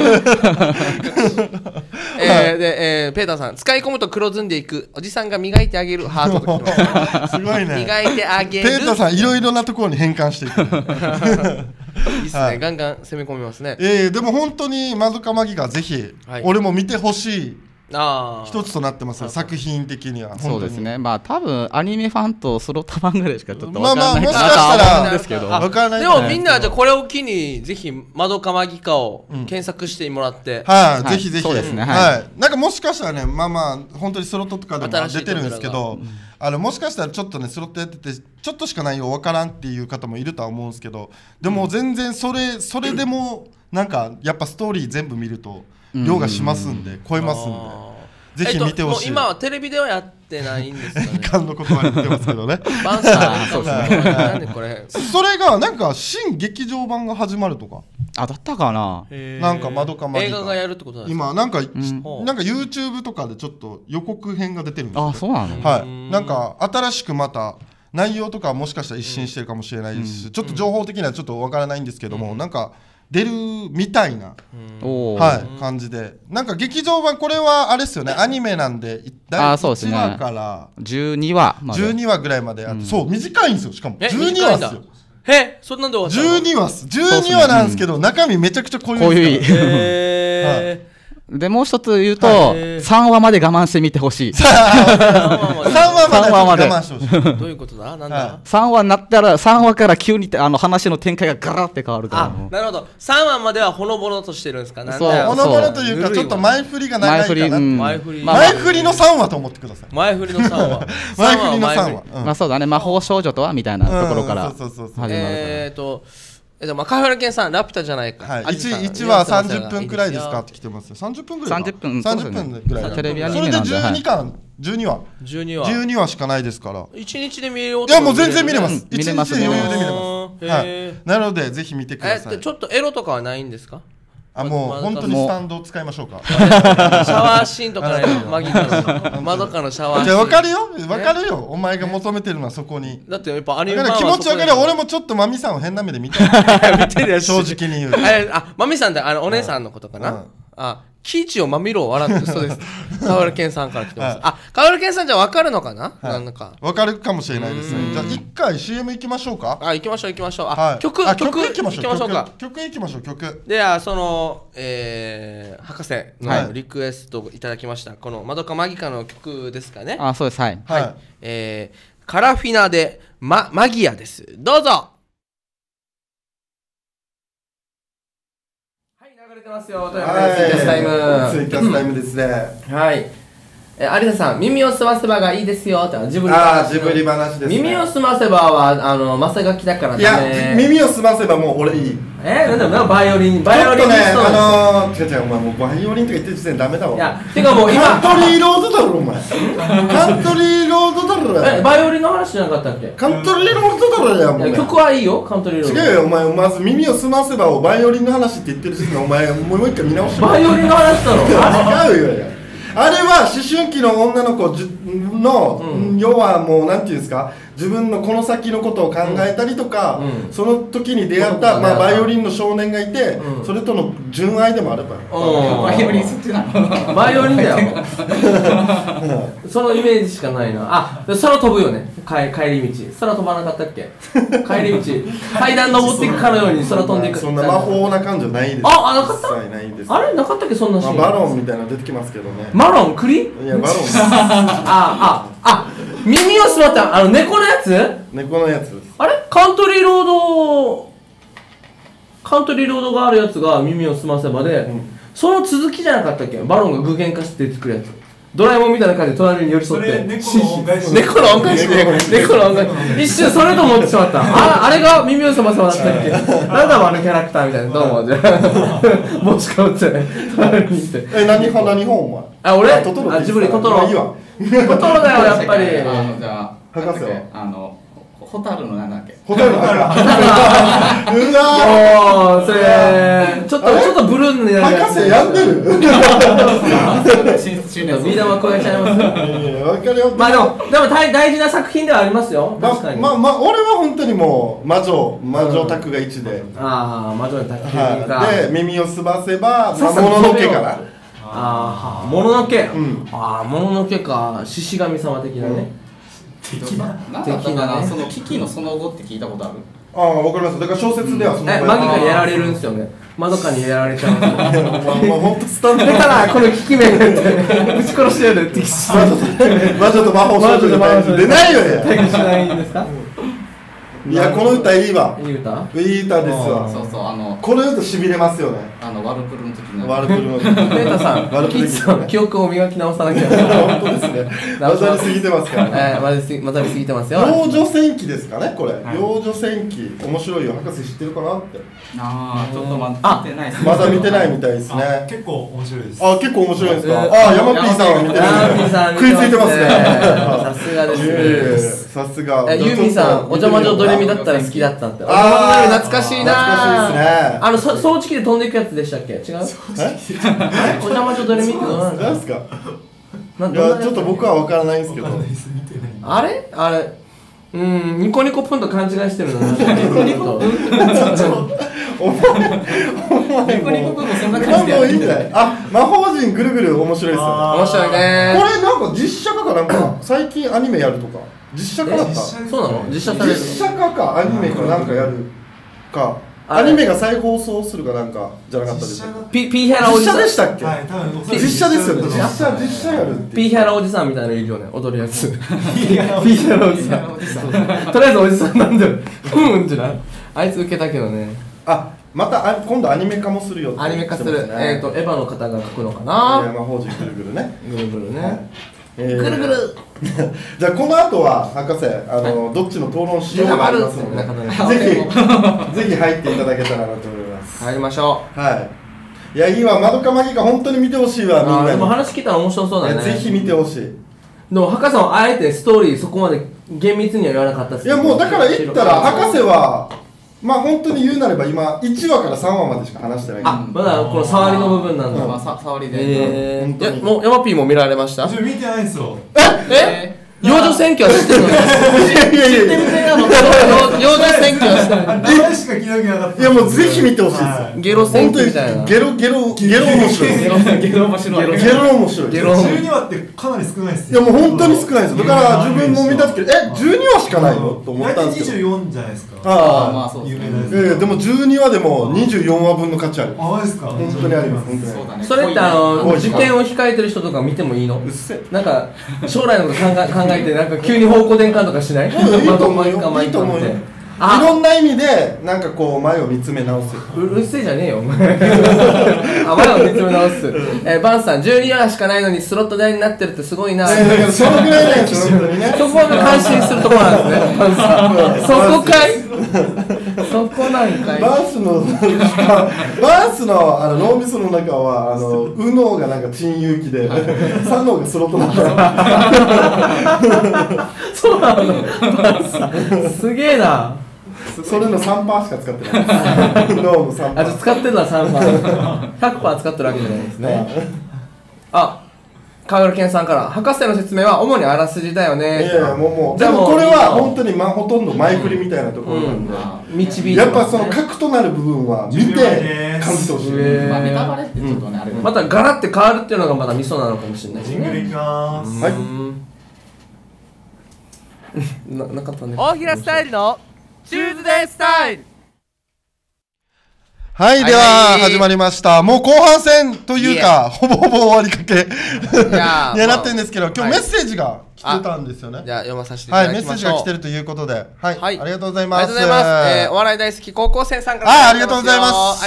ペーターさん、使い込むと黒ずんでいくおじさんが磨いてあげるハートときます。 すごいね。 磨いてあげる。 ペーターさんいろいろなところに変換していく。 いいっすね、ガンガン攻め込みますね。 でも本当にまどかマギがぜひ俺も見てほしい一つとなってますよ、作品的には。 そうですね。まあ多分アニメファンとスロットファンぐらいしかちょっと分からないかなと思うんですけど。 でもみんなじゃあこれを機にぜひまどかマギカを検索してもらって、 ぜひぜひ。そうですね。なんかもしかしたらね、まあ本当にスロットとかでも出てるんですけど、もしかしたらちょっとねスロットやっててちょっとしか内容分からんっていう方もいるとは思うんですけど、でも全然それでもなんかやっぱストーリー全部見ると凌駕しますんで、超えますんで、ぜひ見てほしい。 今はテレビではやってないんですかね。 感のことは言ってますけどね。 バンサー、そうですね。なんでこれ。 それがなんか新劇場版が始まるとか。 だったかな。 なんかまどかマギカ。 映画がやるってことなんですか。 今なんか YouTube とかでちょっと予告編が出てるんですよ。 そうなの。 はい。なんか新しくまた内容とかもしかしたら一新してるかもしれないですし、ちょっと情報的にはちょっとわからないんですけども、なんか。出るみたいな感じで、なんか劇場版これはあれですよね、アニメなんで第1話から 12話ぐらいまであって、そう短いんですよ。しかも12話ですよ。 そんなんで終わったの。 12話なんですけど中身めちゃくちゃ濃いですから。 でもう一つ言うと3話まで我慢してみてほしい。3 話まで我慢してほしい。 どういうことだ。なんだ。 3話になったら3話から急に話の展開がガラッて変わるから。 なるほど。3話まではほのぼのとしてるんですか。 ほのぼのというかちょっと前振りが長いかな。前振りの3話と思ってください。 前振りの3話。 前振りの3話。 まあそうだね。魔法少女とはみたいなところから始まる。 でもカフェラケンさんラピュタじゃないか。 1話30分くらいですかって来てますよ。30分ぐらい。30分ぐらい。 テレビアニメなんで。 それで12話しかないですから。 1日で見れようと。 いやもう全然見れます。 見れます。 余裕で見れます。なのでぜひ見てください。 ちょっとエロとかはないんですか。 もう本当にスタンドを使いましょうか。 シャワーシーンとかね、マギカの窓からのシャワーシーン。 分かるよ。お前が求めてるのはそこに。 だってやっぱアニメ版は気持ち分かるよ。俺もちょっとマミさんを変な目で見てる。正直に言う。 マミさんってお姉さんのことかな。キイチをまみろを笑ってそうです。カオルケンさんから来てます。カオルケンさんじゃ分かるのかな。なんか分かるかもしれないですね。じゃあ一回 CM 行きましょうか。 行きましょう。曲行きましょうか。曲行きましょう。 では博士のリクエストいただきましたこのまどかマギカの曲ですかね。 そうです。はい。 カラフィナでマギアです。どうぞ。流れてますよ。ツイキャスタイム。 ツイキャスタイムですね。 はい。 有田さん、耳をすませばがいいですよってジブリ話。ジブリ話ですね。 耳をすませばはマセガキだからね。 いや、耳をすませばもう俺いい。 なんだろう、バイオリン違う違う、 お前もうバイオリンとか言ってる時点でダメだわ。 いや、てかもう今カントリーロードだろお前。カントリーロードだろ。 バイオリンの話じゃなかったっけ？ カントリーロードだろやもう。 曲はいいよ、カントリーロード。 違うよ、お前まず耳をすませばをバイオリンの話って言ってる時点でお前もう一回見直して。 バイオリンの話だろ。 違うよ。あれは思春期の女の子の、要はもうなんていうんですか、自分のこの先のことを考えたりとか、その時に出会った、バイオリンの少年がいて、それとの純愛でもあれば。 バイオリンそっちなの？ バイオリンだよ。そのイメージしかないな。あ、空飛ぶよね。帰り道。空飛ばなかったっけ？帰り道。階段登っていくかのように空飛んでいく。 そんな魔法な感じはないです。 あ、なかった？あれなかったっけ、そんなシーン。 バロンみたいなの出てきますけどね。 マロン栗？ いやバロン。 耳をすまった猫のやつ？ 猫のやつ。 あれカントリーロードがあるやつが耳をすませばで、その続きじゃなかったっけ？バロンが具現化して作るやつ。ドラえもんみたいな感じで隣に寄り添って。猫の恩返し。一瞬それと思ってしまった。あれが耳をすませばだったっけ？なんだあのキャラクターみたいな。どうもじゃあ帽子かぶって隣にいて。 何本お前？ 俺ジブリトトロ。トトロだよやっぱり。 じゃあ博士はホタルのなんだっけ？ ホタルのうわーそれちょっとブルーになるやつ。 博士やってる？ ビー玉超えちゃいます。 わかるよ。 まあでも大事な作品ではありますよ。確かに。 俺は本当にもう魔女宅が1で。 魔女宅が。で耳をすませばもののけかな。 もののけ。もののけか。獅子神様的なね。 なんだったかな、その危機のその後って聞いたことある？ わかります。だから小説ではそのマギカにやられるんですよね。マドカにやられちゃうんですよ。 ほんとスタンドだからこの危機面が撃ち殺してやるって魔女と魔法少女で出ないよね。 対決しないんですか？ いやこの歌いいわ。 いい歌？ いい歌ですわ。 そうこの歌しびれますよね。 ワルプルの時の。 ワルプルの時。 ペータさん、キッズさん記憶を磨き直さなきゃ。 本当ですね。混ざりすぎてますから。 混ざりすぎてますよ。 幼女戦記ですかねこれ。幼女戦記面白いよ。博士知ってるかなって。 ちょっとまだ見てないです。 まだ見てないみたいですね。 結構面白いです。 結構面白いですか。ヤマピーさんは見てる。食いついてますね。 さすがですね。さすが。 ユーミンさん、お邪魔女ドレミだったら好きだったって。お邪魔女ドレミ懐かしいな。 懐かしいですね。 掃除機で飛んでいくやつでしたっけ？違う？お邪魔女ドレミって何ですか？いやちょっと僕は分からないんですけど。 あれニコニコプンと勘違いしてるの。ニコニコプン。 お前ニコニコプンもそんな感じでやる。いいんじゃない？魔法陣ぐるぐる面白いですよね。 面白いね。 これなんか実写化かなんか最近アニメやるとか。実写化だった？ そうなの？実写化かアニメかなんかやるか。アニメが再放送するかなんかじゃなかったですか？ ピーヒャラおじさん。 実写でしたっけ？実写ですよね。実写やるって。 ピーヒャラおじさんみたいなのいるよね。踊るやつ。ピーヒャラおじさん。とりあえずおじさんなんだよ。じゃない。あいつ受けたけどね。 また今度アニメ化もするよ。 アニメ化する。エヴァの方が書くのかな。 魔法陣ぐるぐるね。 ぐるぐるね。ぐるぐる。 じゃあこの後は博士どっちの討論しようがありますのでぜひ入っていただけたらなと思います。 入りましょう。いやいいわ。まどかマギカ本当に見てほしいわみんなに。 でも話聞いたら面白そうだね。 ぜひ見てほしい。 でも博士はあえてストーリーそこまで厳密には言わなかったです。 いやもうだから言ったら博士は本当に言うなれば今1話から3話までしか話してない。 まだこの触りの部分なんだ。 触りで。 もうヤマピーも見られました？ 見てないんですよ。 幼女選挙は知ってるの？知ってみてなの？幼女選挙は知ってるの？ 名前しか聞いたことなかった。 いやもうぜひ見てほしいです。 ゲロ選挙みたいな。 ゲロ面白い。ゲロ面白い。 12話ってかなり少ないですよ。いやもう本当に少ないです。だから自分も見た時12話しかないのと思ったんですけど。 24じゃないですか。 まあそうですね。 でも12話でも24話分の価値ある。 マジですか？ 本当にあります。 それって受験を控えてる人とか見てもいいの？なんか将来のこと考えてなんか急に方向転換とかしない？ いいと思うよ。いいと思うよ。 ろんな意味でなんかこう前を見つめ直す。 うるせえじゃねえよお前。前を見つめ直す。バンさん12話しかないのにスロット台になってるってすごいな。 そのぐらいだよ本当にね。 そこが感心するところなんですね。バンさん。そこかい。そこなんかい。 バースの脳みその中は右脳がなんか珍遊記で左脳がスロットなんだ。 そうなの。バースすげえな。 それの 3% しか使ってない。脳の 3%。 あ、じゃ使ってるのは 3%。100% 使ってるわけじゃないですね。あ、川浦健さんから博士の説明は主にあらすじだよね。 いやもうでもこれは本当にほとんど前振りみたいなところなんで、 導いてやっぱその核となる部分は見て感じてほしい。 まあネタバレってちょっとねあれまたガラって変わるっていうのがまたミソなのかもしれないですね。 ジングルいきまーす。 はい。 なかったね。 大平スタイルのチューズデースタイル。 はい、では始まりました。もう後半戦というかほぼほぼ終わりかけにはなってるんですけど、今日メッセージが来てたんですよね。 じゃあ読まさせていただきましょう。 はい、メッセージが来てるということで、はい、ありがとうございます。 ありがとうございます。お笑い大好き高校生さんから。 ありがとうございます。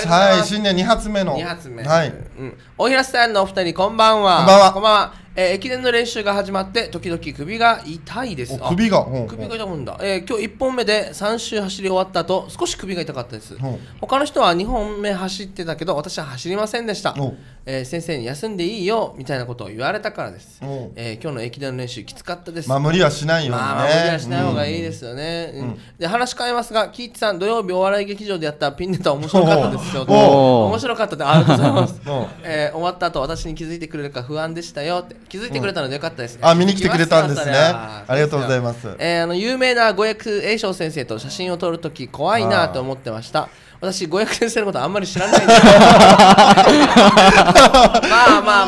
はい、新年2発目の。 2発目。 はい。 大平スタイルのお二人こんばんは。 こんばんは。 こんばんは。駅伝の練習が始まって時々首が痛いです。 首が痛むんだ。今日1本目で3周走り終わった後少し首が痛かったです。他の人は2本目走ってたけど私は走りませんでした。先生に休んでいいよみたいなことを言われたからです。今日の駅伝の練習きつかったです。 まあ無理はしないようにね。 無理はしない方がいいですよね。で話変えますがキーチさん土曜日お笑い劇場でやったピンネタ面白かったですよ。面白かったってありがとうございます。終わった後私に気づいてくれるか不安でしたよって。気づいてくれたのでよかったですね。 見に来てくれたんですね。ありがとうございます。 有名な語訳栄翔先生と写真を撮るとき怖いなと思ってました。私語訳先生のことあんまり知らないんですけどまあ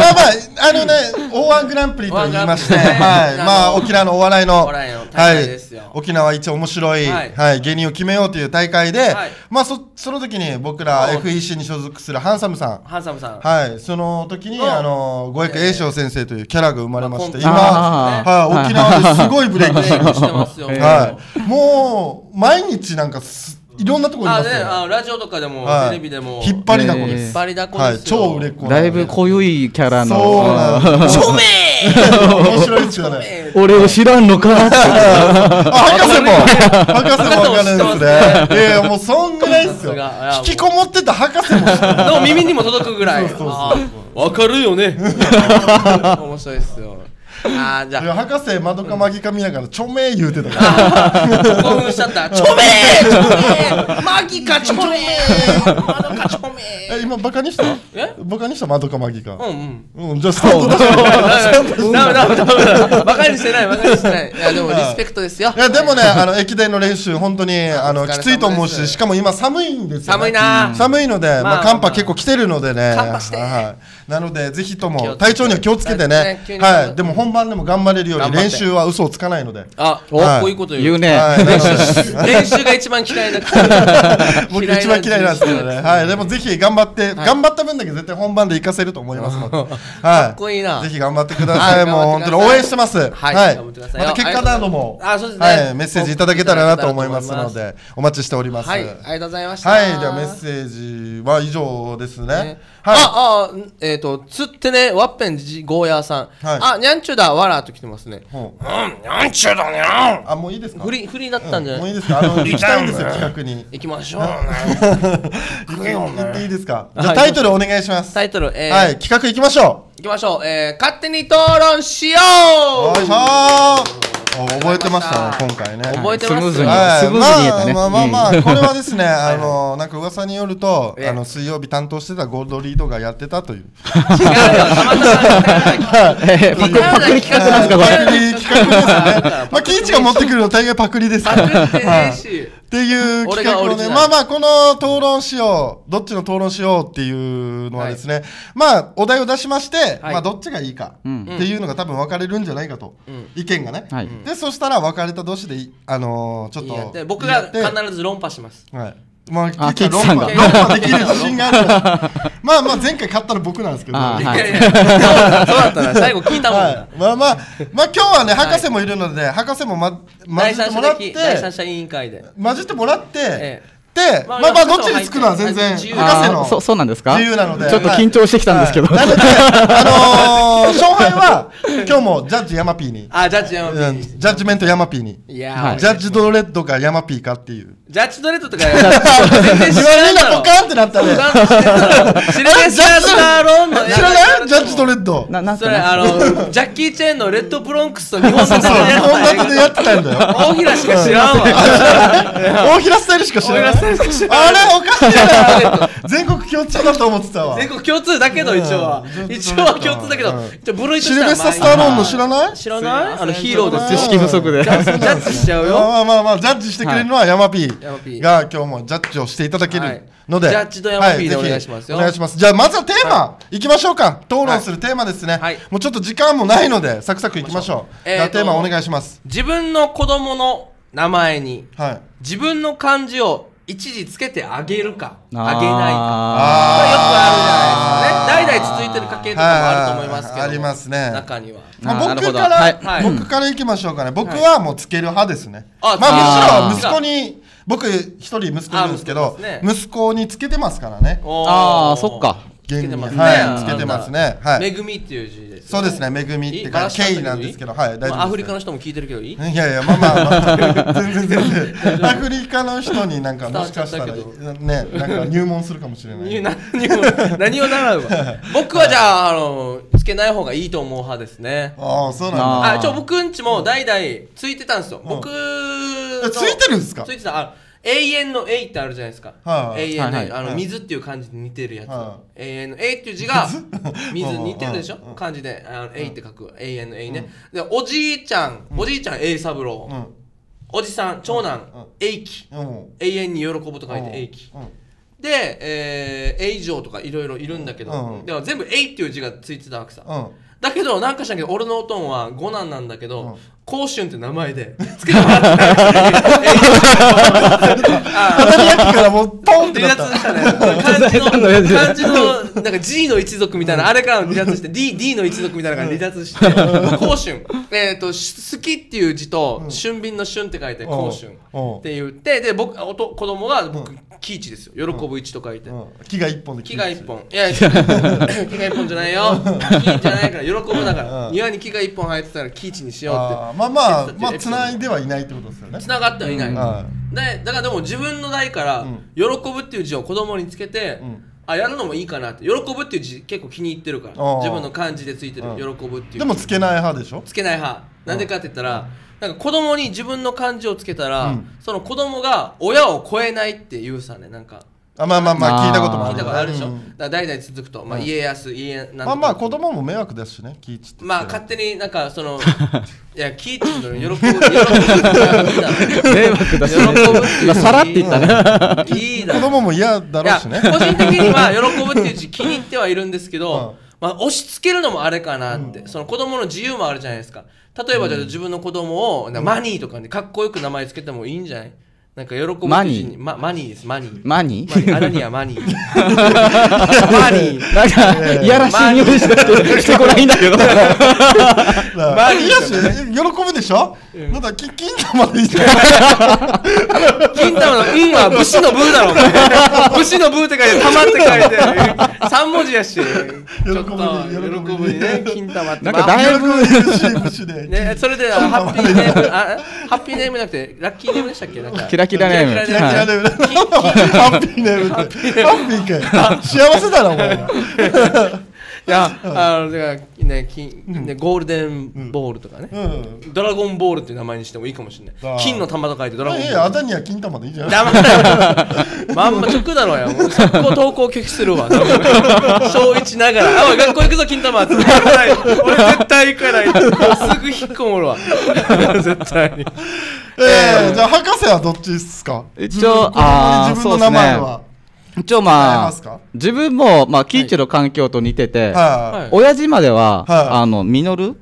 O1 グランプリと言いまして、まあ沖縄のお笑いの沖縄一面白い芸人を決めようという大会で、まあその時に僕ら FEC に所属するハンサムさん、はいその時に語訳栄翔先生というキャラが生まれまして、今沖縄ですごいブレイクしてますよ。もう毎日なんかいろんなところにいますよ。 ラジオとかでもテレビでも引っ張りだこです。 引っ張りだこですよ。超売れっ子。 だいぶ濃いキャラの。 そうなんです。 著名。 面白いですよね。 俺を知らんのか。 博士もわかるんですね。いやもうそんぐらいですよ。引きこもってた博士も。でも耳にも届くぐらい。わかるよね。面白いですよ。 じゃあ博士まどかマギカ見ながら著名言うてたから興奮しちゃった。著名マギカ著名まどか著名。 今バカにしたまどかマギカ。じゃあスタートダメバカにしてない。いやでもリスペクトですよ。 いやでもね駅伝の練習本当にきついと思うし、しかも今寒いんですよ。寒いので寒波結構来てるのでね。なのでぜひとも体調には気をつけてね。はい。でも本番でも頑張れるように練習は嘘をつかないので。 こういうこと言うね。 練習が一番嫌いな。 僕一番嫌いなんですけどね。はい。でもぜひ頑張った分だけ絶対本番で活かせると思いますので。 かっこいいな。 ぜひ頑張ってください。もう本当に応援してます。はい。また結果などもメッセージいただけたらなと思いますのでお待ちしております。 はい。ありがとうございました。 はい。ではメッセージは以上ですね。 つってねワッペンゴーヤーさん。にゃんちゅだわらと来てますね。 にゃんちゅだにゃん。 もういいですか。 フリーだったんじゃない。 もういいですか。行きたいんですよ企画に。 行きましょう。 行っていいですか。じゃあタイトルお願いします。 タイトル企画行きましょう。 勝手に討論しよう。 よいしょ。覚えてましたね今回ね。 覚えてます。 スムーズに言えたね。 まあこれはですねなんか噂によると水曜日担当してたゴールドリードがやってたという。違うよ。 たまたま。 パクリ企画なんですかこれ。 パクリ企画ですね。まあキイチが持ってくるの大概パクリですから。っていう企画をね、まあこの討論しよう、どっちの討論しようっていうのはですね、まあお題を出しまして、まあどっちがいいかっていうのが多分分かれるんじゃないかと、意見がね。でそしたら分かれた同士でちょっと僕が必ず論破します。 まあキッチさんが論破できる自信があるからまあ前回勝ったの僕なんですけど、 そうだったな、最後聞いたもん。 まあ今日はね博士もいるので、博士も混じってもらって、 第三者委員会で混じってもらって、で、まあどっちにつくのは全然博士のそうなんですか？ 自由なので、 ちょっと緊張してきたんですけど、 なので勝敗は今日もジャッジヤマピーに、 ジャッジヤマピー、 ジャッジメントヤマピーに、ジャッジドレッドかヤマピーかっていう。 ジャッジドレッドとか全然知らない。みんなポカンってなったね。 知らないジャッジドレッド。 それジャッキー・チェンのレッドブロンクスと日本立てでやってたんだよ。 大平しか知らんわ。 大平スタイルしか知らない。あれおかしいな。全国共通だと思ってたわ。 全国共通だけど一応は共通だけど、部類としてはシルベスタ・スタローンの知らない？ 知らない？ヒーローです。 知識不足でジャッジしちゃうよ。 まあジャッジしてくれるのはヤマピーが今日もジャッジをしていただけるので、 ジャッジとヤマピーでお願いしますよ。 お願いします。じゃあまずはテーマいきましょうか。討論するテーマですね。もうちょっと時間もないのでサクサクいきましょう。じゃあテーマお願いします。 自分の子供の名前に自分の漢字を一時つけてあげるかあげないか、よくあるじゃないですかね。代々続いてる家系とかもあると思いますけど、 ありますね、 中には。 僕からいきましょうかね。僕はもうつける派ですね。まあむしろ息子に、僕一人息子いるんですけど、息子につけてますからね。 ああ、そっか。 つけてますね。 めぐみっていう字です。 そうですね、めぐみってかケイなんですけど、はい、大丈夫です。 アフリカの人も聞いてるけどいい？ いやまあ全然アフリカの人になんかもしかしたらね、なんか入門するかもしれない。 何を習うわ。僕はじゃあつけない方がいいと思う派ですね。 ああ、そうなんだ。 僕んちも代々ついてたんですよ。僕ついてるんですか？ ついてた。永遠の永ってあるじゃないですか。永遠の水っていう漢字に似てるやつ。永遠の永っていう字が水に似てるでしょ。漢字で永って書く永遠の永ね。でおじいちゃん永三郎、おじさん長男永喜、永遠に喜ぶと書いて永喜で、永城とかいろいろいるんだけど、でも全部永っていう字がついてたわけさ。だけどなんかしたけど俺のおとんは五男なんだけど、甲春って名前でつけてもらってない。 当たり焼きからもうポンって離脱したね。漢字のなんか G の一族みたいなあれから離脱して D の一族みたいなのから離脱して甲春、好きっていう字と俊敏の俊って書いて甲春って言って、で僕子供が僕喜一ですよ。喜ぶ一と書いて。 木が一本で木が一本。いや木が一本じゃないよ。木じゃないから喜ぶだから。庭に木が一本生えてたら喜一にしようって。 まあ繋いではいないってことですよね。 繋がってはいない。だからでも自分の代から喜ぶっていう字を子供につけて、やるのもいいかなって。喜ぶっていう字結構気に入ってるから。自分の漢字でついてる喜ぶっていう。 でもつけない派でしょ？ つけない派。なんでかって言ったら、なんか子供に自分の漢字をつけたら、その子供が親を超えないって言うさね、なんか。 まあ聞いたこともある。 聞いたことあるでしょ。代々続くと、家康なんまあ子供も迷惑ですしね、喜一って。 勝手になんかそのいや喜一の喜ぶ迷惑だし、さらって言ったね。 いいだ。 子供も嫌だろうしね。 個人的には喜ぶっていう字気に入ってはいるんですけど、押し付けるのもあれかなって。その子供の自由もあるじゃないですか。例えばじゃあ自分の子供をマニーとかにかっこよく名前つけてもいいんじゃない？なんか喜ぶマニー、マニーです。マニー。 マニー？ あれにはマニー。マニー。 なんかいやらしい匂いしてこないんだけど。 マニーやし喜ぶでしょ？まだ金玉でいいじゃん。 金玉の運は武士のブーだろお前。武士のブーって書いて玉って書いて3文字やし。ちょっと喜ぶにね金玉って。 なんかだいぶね、それでハッピーネームハッピーネームなくてラッキーネームでしたっけ？なんかキラキラネーム。 ハッピーネーム。ハッピーか。幸せだなお前。 いやだからねゴールデンボールとかね、ドラゴンボールっていう名前にしてもいいかもしれない。金の玉と書いてドラゴンボール。 あだには金玉でいいじゃん。 まんま直だろや。もう速攻登校拒否するわ。小1ながら学校行くぞ金玉って。俺絶対行かない。すぐ引っこもるわ。絶対に。 じゃあ博士はどっちですか？ 一応自分の名前は一応自分も喜一の環境と似てて、親父まではミノル、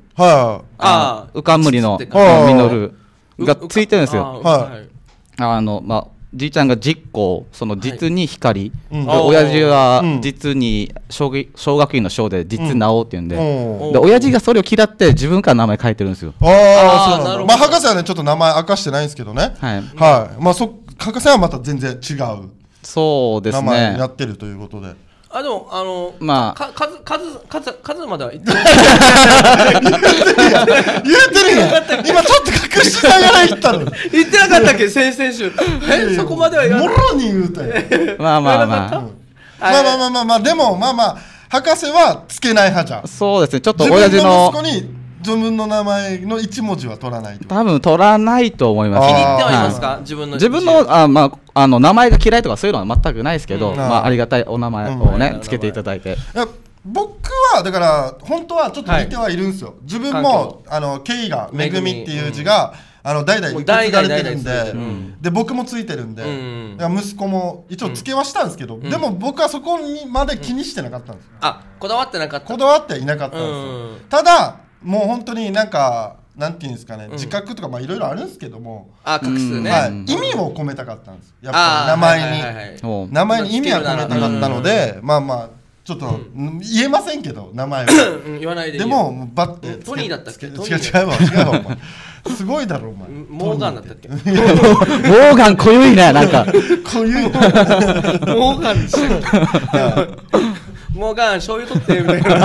うかんむりのミノルがついてるんですよ。 じいちゃんが実行、その実に光、親父は実に小学院の小で実直っていうんで、で親父がそれを嫌って自分から名前書いてるんですよ。 ああ、そうなんだ。まあ博士はねちょっと名前明かしてないんですけどね。はい。はい。まあ博士はまた全然違う。 そうですね。 名前やってるということで。 でもまあ数までは言ってない言うてるやん。今ちょっと隠しながら言ったの。 言ってなかったっけ先々週。そこまでは言わない。 もろに言うたよ。 まあでも博士はつけない派じゃん。 そうですね。ちょっと親父の息子に自分の名前の一文字は取らない。 多分取らないと思います。 気に入ってはいますか？自分の名前が嫌いとかそういうのは全くないですけど、ありがたいお名前をねつけていただいて。 僕はだから本当はちょっと似てはいるんですよ。自分もケイがめぐみっていう字が代々受け継がれてるんで、で僕もついてるんで、息子も一応つけはしたんですけど、でも僕はそこにまで気にしてなかったんですよ。 こだわってなかった。 こだわっていなかったんですよ。ただもう本当になんていうんですかね、自覚とかいろいろあるんですけども、 隠すね、 意味を込めたかったんです。やっぱり名前に意味は込めたかったので、ちょっと言えませんけど名前は言わないで。 でもバッてトニーだったっけ？違うわお前。すごいだろお前。 モーガンだったっけ？モーガン濃ゆいね、なんか濃ゆい。モーガンでしたモーガン醤油取ってみたいな。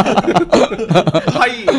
はい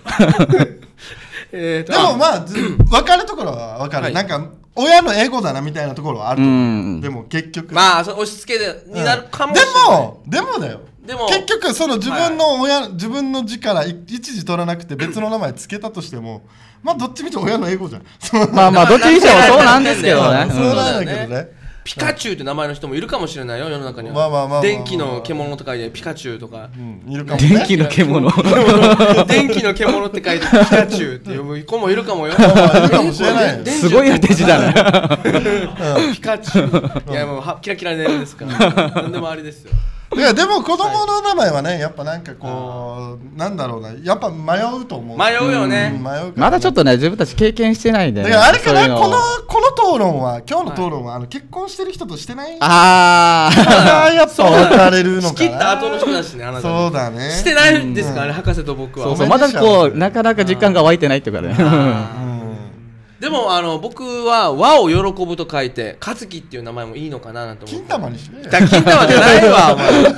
でも分かるところは分かる。なんか親のエゴだなみたいなところはあると思う。でも結局押し付けになるかもしれない。 でもだよ。結局その自分の字から一字取らなくて別の名前つけたとしても、どっちみち親のエゴじゃん。 どっちにしてもそうなんですけどね。 そうなんだけどね。 ピカチュウって名前の人もいるかもしれないよ、世の中には。電気の獣と書いてピカチュウとか。 いるかもね。 電気の獣。 電気の獣って書いてピカチュウって呼ぶ子もいるかもよ。 すごい当て字だね。 ピカチュウ。いやもうキラキラネームですから。何でもありですよ。 いやでも子供の名前はねやっぱなんかこうなんだろうな、やっぱ迷うと思う。 迷うよね。 まだちょっとね自分たち経験してないんで。 あれかな、この討論は今日の討論は結婚してる人としてない。やっぱ分かれるのかな。 仕切った後の人だしね。 そうだね。 してないんですかね、博士と僕は。 まだなかなか実感が湧いてないっていうかね。 でも僕は和を喜ぶと書いて和樹っていう名前もいいのかななんて思って。 金玉にしね。 金玉じゃないわお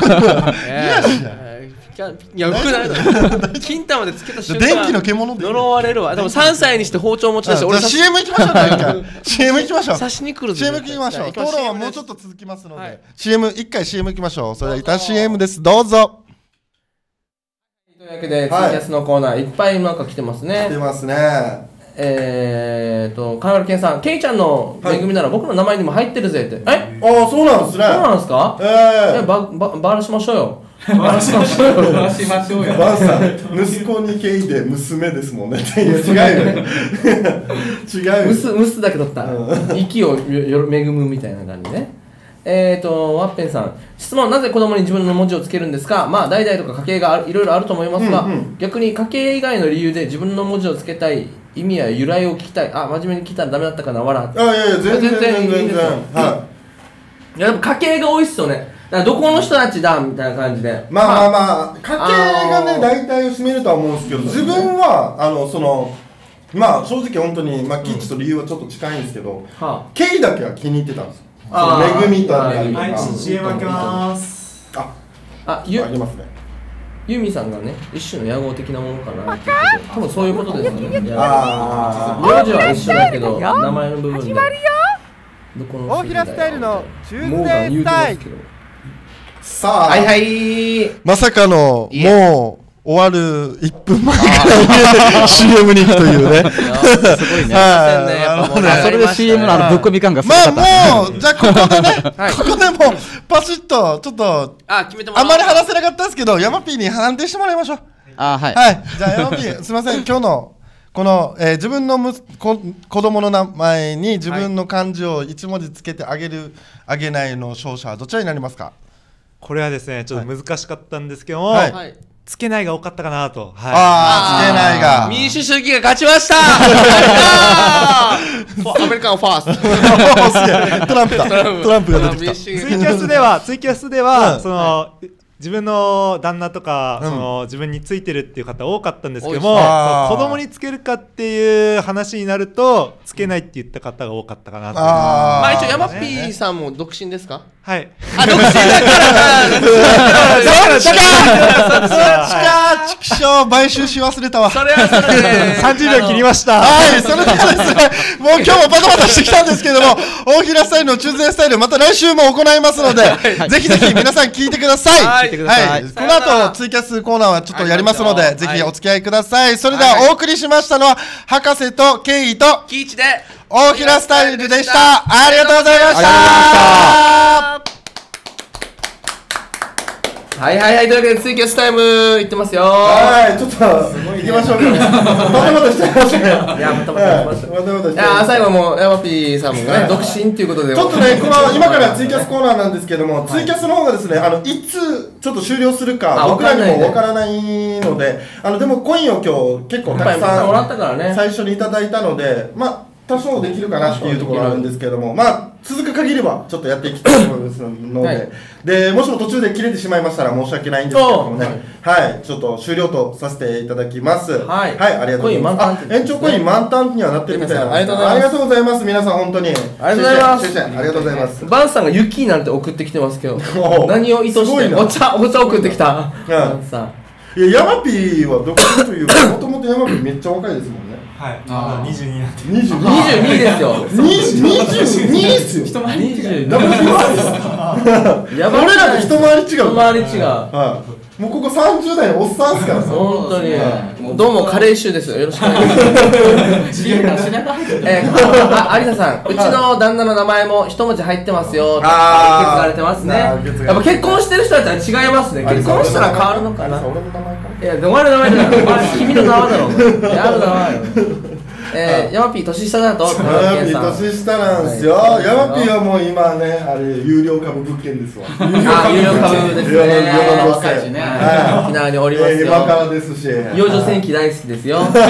前。いや、よくない金玉でつけた瞬間電気の獣で呪われるわ。でも3歳にして包丁持ち出して俺 CM 行きましょう。CM 行きましょう。 刺しに来る。 CM 行きましょう。討論はもうちょっと続きますので 一回 CM 行きましょう。それでは一旦 CM です。どうぞ。 というわけでツイキャスのコーナーいっぱいなんか来てますね。 来てますね。 金丸健さん、ケイちゃんのめぐみなら僕の名前にも入ってるぜって。 そうなんですね。 そうなんですか。バラしましょうよ。バラしましょうよ。バンさん、息子にケイで娘ですもんね。違うよ。違う。 ムスだけ取った。息を恵むみたいな感じね。ワッペンさん、質問、なぜ子供に自分の文字をつけるんですか。代々とか家系がいろいろあると思いますが、逆に家系以外の理由で自分の文字をつけたい意味や由来を聞きたい。真面目に聞いたらダメだったかな、笑って。 いや全然いいですよ。 いやでも家系が多いっすよね。だからどこの人たちだみたいな感じで。 家系がね大体を占めるとは思うんですけど、自分は正直本当にキッチと理由はちょっと近いんですけど、ケイだけは気に入ってたんですよ。めぐみとあったりとか。 CM 開けます。 ありますね。 ユミさんがね、一種の野号的なものかなっていうこと。多分そういうことですよね。名字は一緒だけど、名前の部分で。 大平スタイルのチューズデースタイル。 さあ、 はいまさかのもう終わる1分前から CM に行くというね。 すごいね。それで CM のぶっ込み感がすごかった。 もうじゃあここでね、ここでもうパシッとちょっとあんまり話せなかったんですけど、ヤマピーに判定してもらいましょう。 はい。 じゃあヤマピーすみません、今日のこの自分の子供の名前に自分の漢字を1文字つけてあげるあげないの勝者はどちらになりますか。 これはですねちょっと難しかったんですけども、 つけないが多かったかなと。 ああ、つけないが。 民主主義が勝ちました。アメリカンファースト。トランプだ。トランプが出てきた。 ツイキャスではその自分の旦那とか、その自分についてるっていう方多かったんですけども、子供につけるかっていう話になるとつけないって言った方が多かったかなと。 まあ一応ヤマピーさんも独身ですか？ はい。 あ、独身だからそっちかチキショー買収し忘れたわ。 それはそれで 30秒切りました。 はい、それではですね、もう今日もバタバタしてきたんですけども、大平スタイルの中世スタイルまた来週も行いますので、ぜひぜひ皆さん聞いてください。はい、この後ツイキャスコーナーはちょっとやりますので、ぜひお付き合いください。それではお送りしましたのは博士とケイとキイチで大平スタイルでした。ありがとうございました。 はいはいはい、というわけでツイキャスタイムいってますよ。 はい、ちょっと行きましょうか。バタバタしちゃいましたね。 いや、バタバタしました。いや、最後もヤマピーさんもね、独身っていうことで。 ちょっとね、この今からツイキャスコーナーなんですけども、ツイキャスの方がですね、いつちょっと終了するか僕らにもわからないので、でもコインを今日結構たくさん最初にいただいたので、まあ多少できるかなっていうところあるんですけれども、まあ続く限りはちょっとやっていきたいと思いますので、でもしも途中で切れてしまいましたら申し訳ないんですけれどもね、はい、ちょっと終了とさせていただきます。はい、ありがとうございます。延長コイン満タンにはなってるみたいなので、ありがとうございます。皆さん本当にありがとうございます。 ありがとうございます。 バンさんが雪なんて送ってきてますけど、何を意図してお茶送ってきた。バンさん。 いや、ヤマピーはどこかというか、もともとヤマピーめっちゃ若いですもんね。 はい、22になって 22ですよ。 22ですよ。 一回り違う。 俺らと一回り違う。 一回り違う。 もうここ30代のおっさんですからさ。 本当に。どうもカレー臭ですよ。よろしくお願いします。有田さん、うちの旦那の名前も一文字入ってますよ。受け継がれてますね。やっぱ結婚してる人たちは違いますね。結婚したら変わるのかな。 俺の名前か。 いや、お前の名前じゃない。君の名前だろ。やる名前。ヤマピー年下だと。 ヤマピー年下なんですよ。ヤマピーはもう今ね、あれ有料株物件ですわ。 有料株ですね。 若いしね。 沖縄におりますよ。 今からですし。 幼女戦記大好きですよ。違うと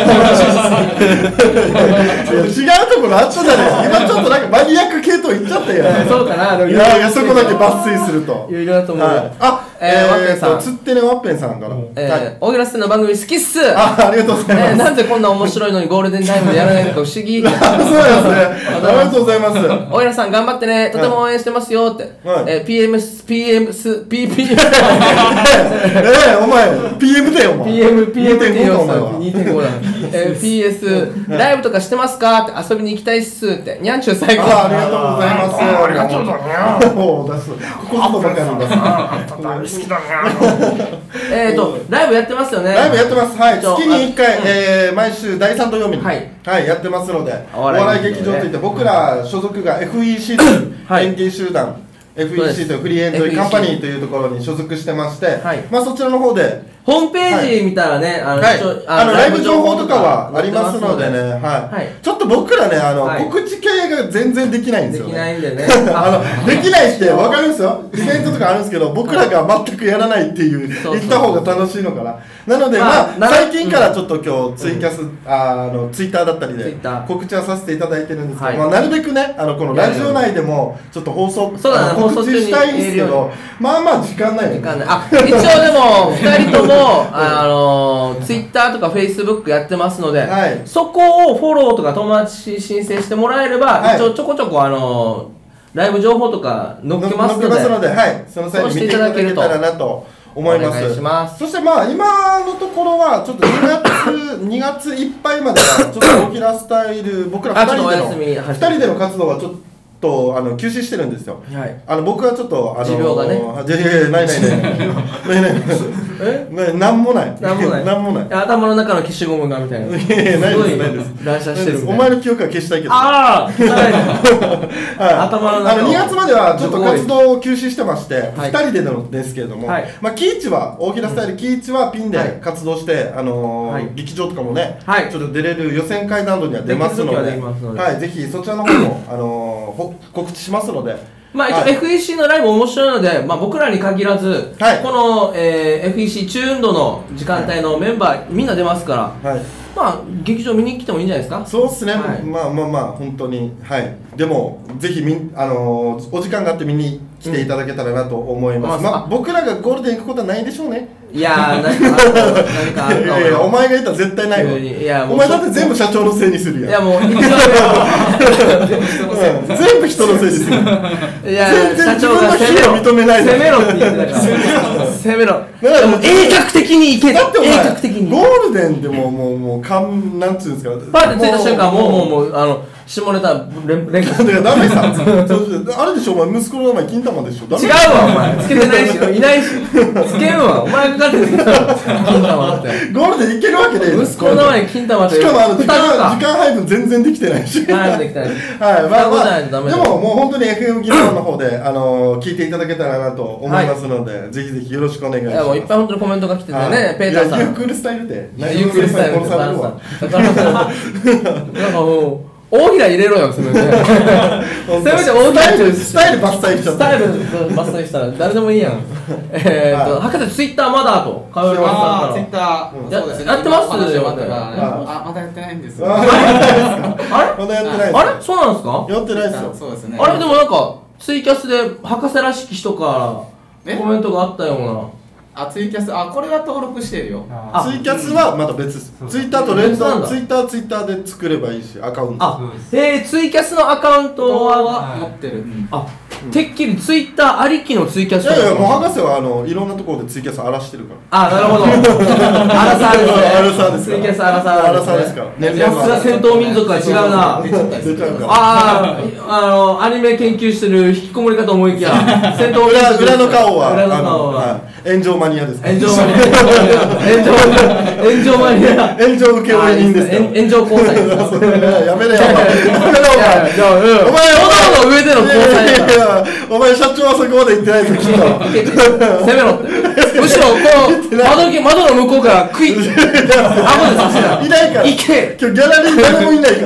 ころあったじゃない。今ちょっとなんかマニアック系統いっちゃったよ。 そうかな。 いや、そこだけ抜粋すると。 有料だと思う。 あ、ワッペンさん。つってねワッペンさんから。 大平さんの番組好きっす。 ありがとうございます。 なんでこんな面白いのにゴールデンタイムでやらないのか不思議。 そうですね。ありがとうございます。 大平さん頑張ってね。とても応援してますよって。PM。 お前 PM だよお前。 PM って言うお前は。2.5だ。PS ライブとかしてますかって遊びに行きたいっすって。にゃんちゅう最高。 ありがとうございます。ありがとうございます。もう出す。ここばかり出す。 好きだね。 ライブやってますよね。 ライブやってます。はい。月に1回毎週第3土曜日にはいやってますので、お笑い劇場といって僕ら所属が FEC という演芸集団。FEC というフリーエンジョイカンパニーというところに所属してまして、まあそちらの方でホームページ見たらね、 ライブ情報とかはありますのでね、ちょっと僕らね告知系が全然できないんですよね。 できないんでね。 できないって分かるんですよ。イベントとかあるんですけど、僕らが全くやらないっていう言った方が楽しいのかな。なのでまあ最近からちょっと今日ツイキャスツイッターだったりで告知はさせていただいてるんですけど、まあなるべくねこのラジオ内でもちょっと放送告知したいんですけど、まあまあ時間ない。 一応でも2人ともツイッターとかフェイスブックやってますので、そこをフォローとか友達申請してもらえれば、一応ちょこちょこライブ情報とか載っけますので、 その際に見ていただけたらなと思います。 お願いします。 そしてまあ今のところはちょっと2月いっぱいまではちょっと大平スタイル僕ら2人での活動はちょっと休止してるんですよ。僕はちょっと持病がね。 ないなんもない。 頭の中の消しゴムがみたいな。ないです乱射してる。 お前の記憶は消したいけど。 ああ。頭の中。 2月まではちょっと活動を休止してまして、2人でのですけれども、まあキイチは大平スタイルキイチはピンで活動して劇場とかもね、ちょっと出れる予選会などには出ますので、ぜひそちらの方も告知しますので、 まあ一応 FEC のライブ面白いので、まあ僕らに限らず、この FEC 中運動の時間帯のメンバーみんな出ますから、まあ劇場見に来てもいいんじゃないですか。 そうですね。まあ本当にはい。でもぜひお時間があって見に来ていただけたらなと思います。まあ僕らがゴールデン行くことはないでしょうね。 いや何かあるかも。 いやお前が言ったら絶対ないわ。お前だって全部社長のせいにするやん。 いやもう全部人のせいにする。 いや社長が攻めろって言ってたから。攻めろ。でも鋭角的にいけ。だってお前ゴールデンでもなんつうんですか。 パーってついた瞬間もう下ネタ連呼してダメさ。あれでしょお前息子の名前金玉でしょ。 違うわお前つけてないしいないしつけんわお前が勝手につけた金玉ってゴールデンいけるわけで息子の名前金玉ってしかも時間配分全然できてないしはいでももう本当に FM ギノワンの方で聞いていただけたらなと思いますのでぜひぜひよろしくお願いします。 いっぱい本当にコメントが来ててねペーターさんゆっくりスタイルでゆっくりスタイルでなんかもう大平入れろよせめてせめて大平スタイルバッサリしちゃったスタイルバッサリしたら誰でもいいやん博士ツイッターまだとツイッターやってますまだやってないんですよあれまだやってないあれそうなんですかやってないですよそうですねあれでもなんかツイキャスで博士らしき人からコメントがあったようなツイキャスこれは登録してるよ。 ツイキャスはまた別です。ツイッターと連動ツイッターで作ればいいしアカウント。 ツイキャスのアカウントは持ってる。 てっきりツイッターありきのツイキャス。 いやもう博士はいろんなところでツイキャス荒らしてるから。 なるほど。アラサーですね。 アラサーです。 ツイキャスアラサーですから。 さすが戦闘民族は違うな。アニメ研究してる引きこもりかと思いきや戦闘民族裏の顔は炎上マニアです。 炎上マニア。 炎上受け負人です。 炎上交際。 やめれよ。 お前の上での交際。 お前社長はそこまで行ってないと聞いたわ。 攻めろって。むしろこの窓の向こうからクイッ。 いないから。 行け。 今日ギャラリー誰もいないから。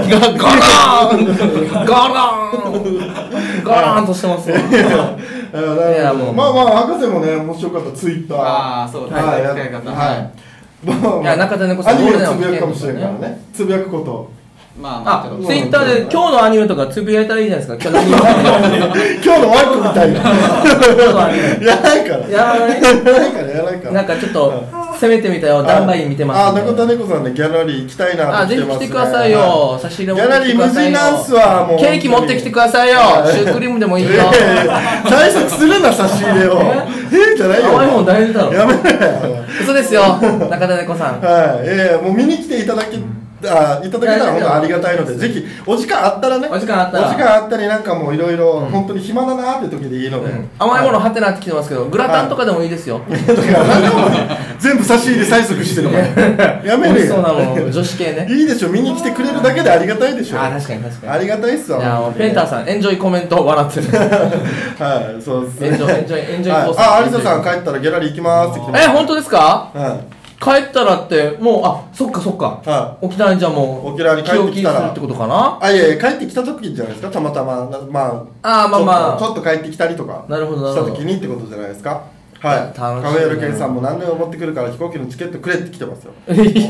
ガラーンとしてますわ。 まあ博士もね面白かったツイッター。 そうはい。 いや中田猫さんアニメつぶやくかもしれないからね。つぶやくこと。 ツイッターで今日のアニメとかつぶやいたらいいじゃないですか。今日のワイプみたいな。やらないから。 なんかちょっと攻めてみたよ。ダンバイン見てます。 中田猫さんねギャラリー行きたいな。 ぜひ来てくださいよ。差し入れ持ってきてくださいよ。 ギャラリー無人ダンスはもうケーキ持ってきてくださいよ。シュークリームでもいいよ。 対策するな差し入れを。じゃないよ。 甘いもん大変だろ。 やめろ。 嘘ですよ。中田猫さん。 はい。もう見に来ていただけたら本当ありがたいのでぜひお時間あったらね。 お時間あったりなんかもういろいろ本当に暇だなって時でいいので。 甘いものはてなってきてますけどグラタンとかでもいいですよ。 全部差し入れ催促してるからやめるよ。 そうなの女子系ね。 いいでしょ見に来てくれるだけでありがたいでしょ。 確かにありがたいっすわ。 ペンターさんエンジョイコメント笑ってる。 はいそうです。エンジョイコース。 有田さん帰ったらギャラリー行きますって来てます。 本当ですか。帰ったらってもうそっか沖縄にじゃあもう沖縄に帰ってきたらってことかな。 いや帰ってきた時じゃないですかたまたまちょっと帰ってきたりとかした時にってことじゃないですか。はいカフェルケンさんも何でも持ってくるから飛行機のチケットくれって来てますよ。 い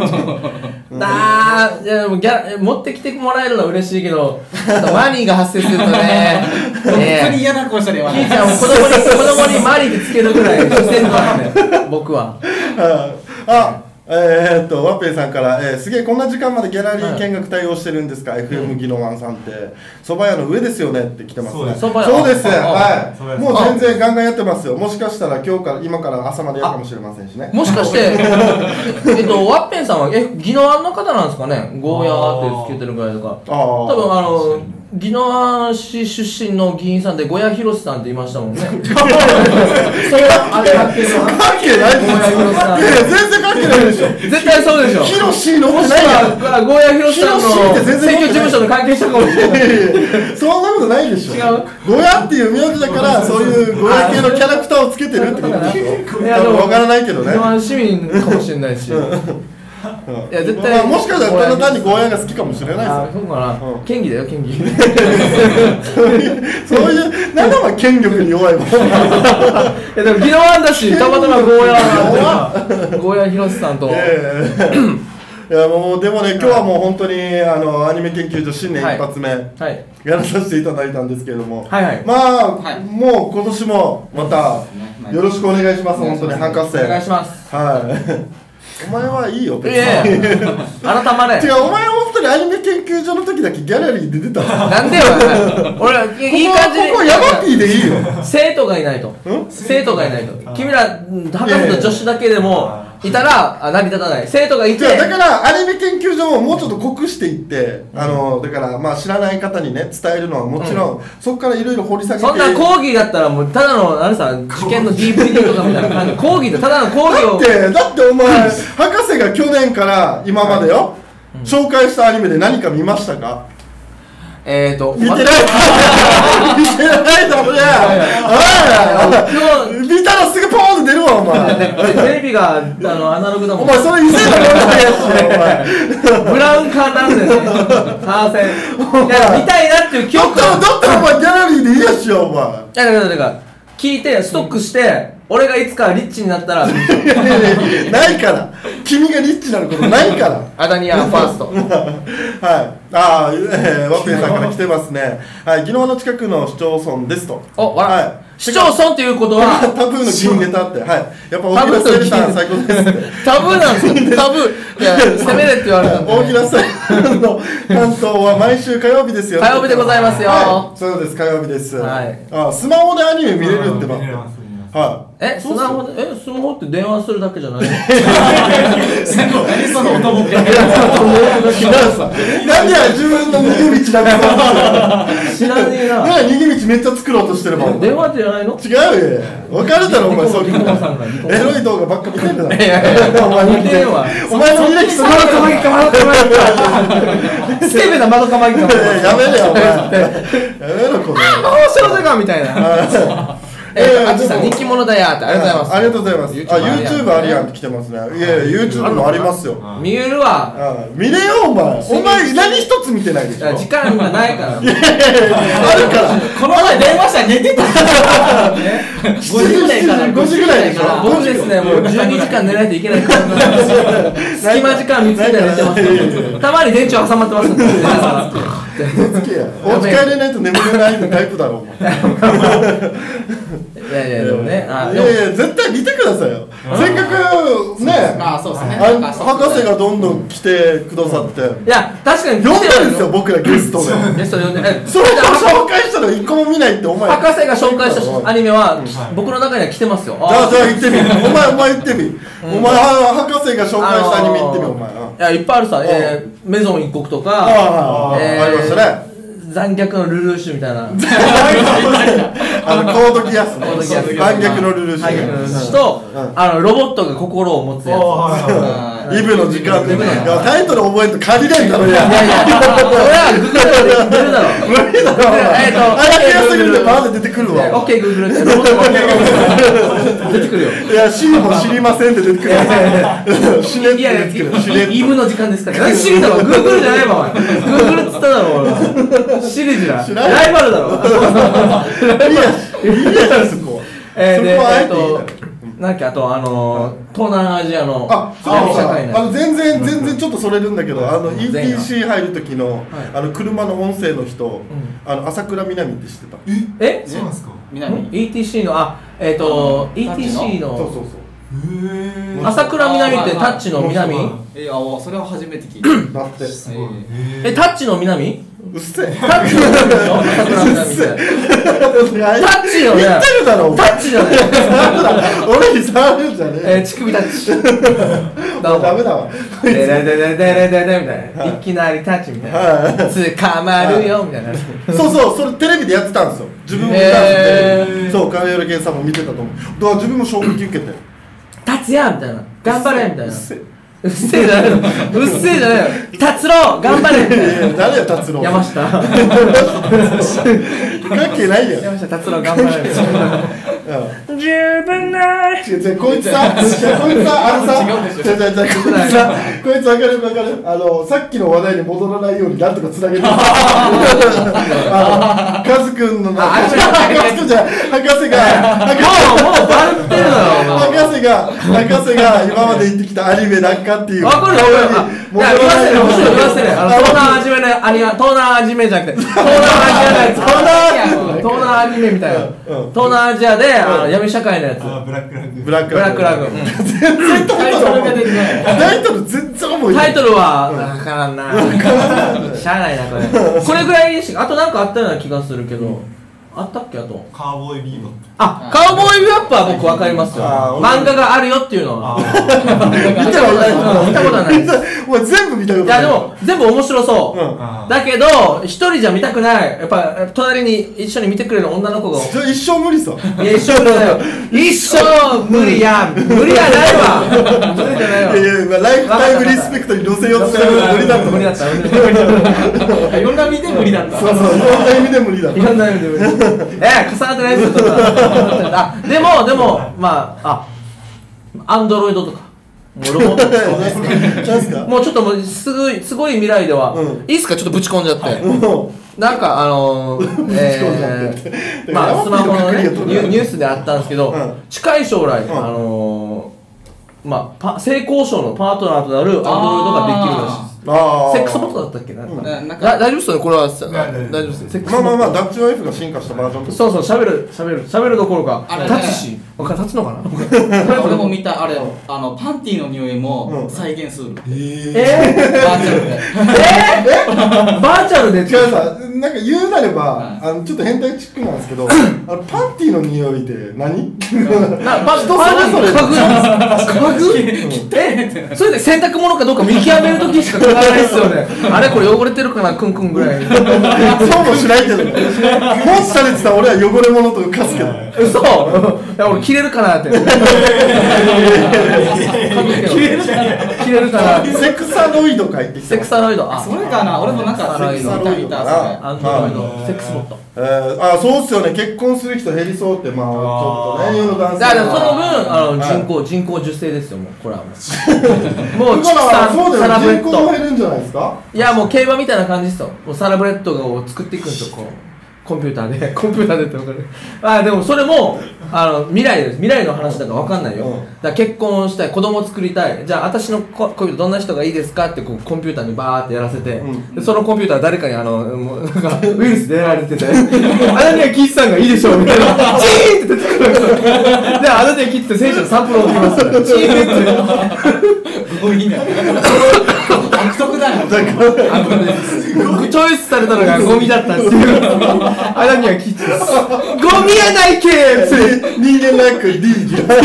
やもう持ってきてもらえるのは嬉しいけどマニーが発生するとね本当に嫌な子したね。 キーちゃんも子供にマニーでつけるぐらいしてるからね僕は。 ワッペンさんから、すげえこんな時間までギャラリー見学対応してるんですか、FM ギノワンさんって蕎麦屋の上ですよねって来てますね。そうですはいもう全然ガンガンやってますよ。もしかしたら今から朝までやるかもしれませんしね。 もしかしてワッペンさんはギノワンの方なんですかね。ゴーヤーってつけてるぐらいとか多分宜野湾市出身の議員さんで小谷博さんって言いましたもんね。それは関係ない全然関係ないでしょ。 絶対そうでしょ。 ヒロシのもしくは小谷博さんの選挙事務所の関係者かもしれない。 そんなことないでしょ。 違う。 小谷っていう名字だからそういう小谷系のキャラクターをつけてるってことでしょ。分からないけどね。 宜野湾市民かもしれないし。 いや絶対もしかしたらただ単にゴーヤが好きかもしれないですよ。 そうかな。権威だよ権威。 そういうなんか権力に弱いもん。 でもギノワンだし、たまたまゴーヤヒロシさんと。 いやもうでもね、今日はもう本当にアニメ研究所新年一発目やらさせていただいたんですけれども、まあもう今年もまたよろしくお願いします。本当に博士お願いします。 はい。お前はいいよ別に。 改まれ。 違う、お前本当にアニメ研究所の時だけギャラリーで出た。 なんでよ。俺いい感じで。 ここヤマピーでいいよ。 生徒がいないと。生徒がいないと。君ら博士と助手だけでもいたら成り立たない。生徒がいて。 だからアニメ研究所ももうちょっと濃くしていって、だからまあ知らない方にね伝えるのはもちろん、そこからいろいろ掘り下げて。 そんな講義だったらもうただのあれさ受験の DVD とかみたいな感じ。講義でただの講義を。 だってお前博士が去年から今までよ、紹介したアニメで何か見ましたか？見てない見てないだろや。見たらすぐポーンって出るわお前。 テレビがアナログだもん。 お前それ以前の問題やしお前。 ブラウン管なんでね。感染。いや見たいなっていう記憶。 だったらお前ギャラリーでいいやしよお前。 だから聞いてストックして。俺がいつかリッチになったらないから君がリッチになることないからアダニアファーストはい、ワッペンさんから来てますね。はい、宜野湾の近くの市町村ですと。 市町村っていうことはタブーの銀ネタって、はい、やっぱ大平さん最高ですって。 タブーなんですか？タブー。いや攻めれって言われたんで。 大平さんの関東は毎週火曜日ですよ。 火曜日でございますよ。 そうです、火曜日です。スマホでアニメ見れるってば。 スマホって電話するだけじゃない？ そのおとぼけ。なんで自分の逃げ道だか知らねえな。 逃げ道めっちゃ作ろうとしてるもん。 電話じゃないの？ 違うよ。分かるだろお前そういうの。エロい動画ばっか見てるだろ。お前見てるわ。お前の履歴書まどかまぎかまどかまぎか。 スケベなまどかまぎか。 やめろよお前。やめろこれ。 少女がみたいな。あちさん人気者だやってありがとうございます。 ありがとうございます。YouTube ありやんって来てますね。いや YouTube もありますよ。 見えるわ。 見れよお前。お前何一つ見てないでしょ。 時間がないから。 あるから。 この前電話したら寝てた。5時ぐらいから。 5時ぐらいでしょ。 僕ですねもう12時間寝ないといけないから。隙間時間見つけたら寝てます。たまに電池挟まってますんで。 お家帰れないと眠れないのタイプだろお前。 いやでもね、 絶対見てくださいよ。せっかくね、博士がどんどん来てくださって。 いや確かに呼んだんですよ僕らゲストで。 ゲストで呼んで。 それで紹介したら一個も見ないってお前。 博士が紹介したアニメは僕の中には来てますよ。 じゃあ言ってみ。お前言ってみ。お前博士が紹介したアニメ言ってみお前。 いやいっぱいあるさ。メゾン一国とか。 ありましたね。 残虐のルルーシュみたいな。 コードギアス。残虐のルルーシュ。 とロボットが心を持つやつ。 イブの時間で。タイトル覚えると借りれんだろ。いやそれはググルで出るだろ。 無理だろ。早くやすぎるでバーで出てくるわ。 オッケーグーグルってロボットが出てくるよ。 いや C も知りませんって出てくる。死ねって出てくる。 イブの時間ですから。知りだわ。グーグルじゃないわ。グーグルっつっただろ俺。シリーズだ。ライバルだろ。 いやそこ。 なんかあと東南アジアの全然ちょっとそれるんだけどETC 入る時の車の音声の人朝倉みなみって知ってた？ そうなんですか？ETC のETC のそう朝倉みなみってタッチのみなみ？ それは初めて聞いた。 だってタッチのみなみ？ うっせえ。 タッチのみなみ？タッチよね。 言ってるだろ。 タッチじゃねえ。俺に触るんじゃねえ。 乳首タッチ。 ダメだわ。 でみたいな。いきなりタッチみたいな。捕まるよみたいな。 そうそれテレビでやってたんですよ。自分も見たんです。そう金浦健さんも見てたと思う。だから自分も衝撃受けて。 達也みたいな。頑張れみたいな。うっせえじゃないの。うっせえじゃないの。達郎頑張れみたいな。 誰よ達郎。 山下。 関係ないよ。 山下達郎頑張れみたいな。 十分ない違うこいつさあのさこいつわかるさっきの話題に戻らないようになんとかつなげるカズくんの博士が今まで言ってきたアニメなんかっていう。 わかるよ。言わせる。東南アジメじゃなくて、東南アジメみたいな。東南アジアで闇社会のやつ。 ブラックラグ。 全然タイトル全然覚えてない。 タイトルはわからんな。しゃあないなこれ。これぐらいしあとなんかあったような気がするけど。あったっけあとカウボーイビーバップ。 カウボーイビバップは僕わかりますよ。漫画があるよっていうのは見たことないです。 もう全部見たことない。いやでも全部面白そうだけど一人じゃ見たくない。やっぱ隣に一緒に見てくれる女の子が一生無理さ。 いや一生無理だよ。一生無理やないわ。無理じゃないわ。 いやライフタイムリスペクトに乗せようとしてる無理だった。 いろんな意味で無理だった。 そういろんな意味で無理だった。 いろんな意味で無理だった。重なってないですよ。でもまあアンドロイドとかもうロボットもうちょっともうすごい未来では、いいっすかちょっとぶち込んじゃって、なんかまあスマホのねニュースであったんですけど、近い将来まあ性交渉のパートナーとなるアンドロイドができるらしいです。セックスボットだったっけなんか大丈夫っすよねこれは大丈夫です。セックスボットまあダッチワイフが進化したバージョン。 そう喋るどころか立つし立つのかな。 俺も見たあれパンティーの匂いも再現する。バーチャルで違うさなんか言うなればちょっと変態チックなんですけどパンティーの匂いって何？ 人それぞれ家具？それで洗濯物かどうか見極めるときしか買わないですよね。あれこれ汚れてるかなクンクンぐらい。 そうもしないけどね。もしされてたら俺は汚れ物と浮かすけど。 嘘。いや俺切れるかなって。切れるかな。 セクサロイド書いてきた。 セクサロイド。 それかな。俺もなんかセクサロイドかな。 アンドロイドセックスボット。 そうっすよね。結婚する人減りそうってちょっとね世の男性。 だからその分人工授精ですよもうこれはもう。 だからそうだよ。人口も減るんじゃないですか。 いやもう競馬みたいな感じですよ。もうサラブレッドを作っていくんですよこう。コンピューターでって分かる。でもそれも未来です。未来の話だから分かんないよ。だから結婚したい子供作りたい。じゃあ私の恋人どんな人がいいですかってこうコンピューターにバーってやらせて、でそのコンピューター誰かにもうなんかウイルスでやられててあなたにはキッさんがいいでしょうみたいなチーンって出てくるんですよ。であなたにキッって選手のサンプルを送りますからチーンってすごいね。悪徳だよ。 チョイスされたのがゴミだったんですよ。あなたにはキッチンゴミやないけーって人間ランク D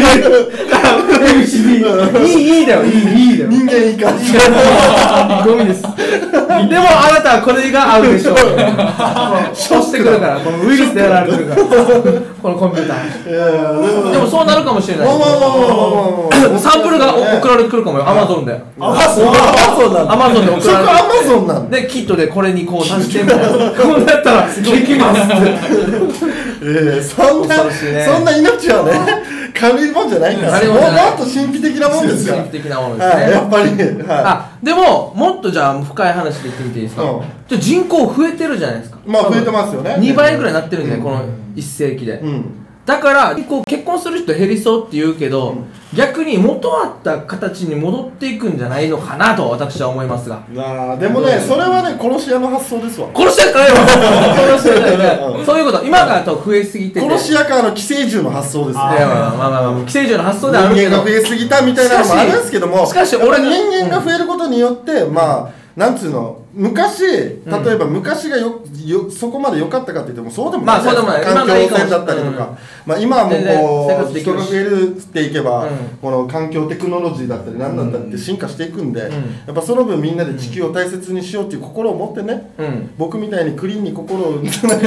いいだよいいだよ人間いいかゴミです。でもあなたはこれが合うでしょう。ショッしてくるからこのウイルスでやられてるからこのコンピューター。でもそうなるかもしれない。サンプルが送られてくるかもよ。アマゾンでアマゾンで送られてアマゾンなんでキットでこれにこう足してみたいな。こうなったらできますってそんな命はね軽いもんじゃないからもっと神秘的なもんですから。 神秘的なものですね。 やっぱりでももっとじゃあ深い話で言ってみていいですか。じゃあ人口増えてるじゃないですか。 まあ増えてますよね。 2倍ぐらいになってるんじゃないこの1世紀で。だから結婚する人減りそうって言うけど、逆に元あった形に戻っていくんじゃないのかなと私は思いますが。 でもねそれはね殺し屋の発想ですわ。 殺し屋かよ。殺し屋だよね。そういうこと今がと増えすぎてて殺し屋から寄生獣の発想ですね。 まあ寄生獣の発想であるけど人間が増えすぎたみたいなのもあるんですけども、 しかし俺人間が増えることによってまあなんつうの昔例えば昔がそこまで良かったかって言ってもそうでもないじゃないですか。環境汚染だったりとか今はもうこう人が増えるっていけばこの環境テクノロジーだったり何だったりって進化していくんでやっぱその分みんなで地球を大切にしようっていう心を持ってね僕みたいにクリーンに心を朝ま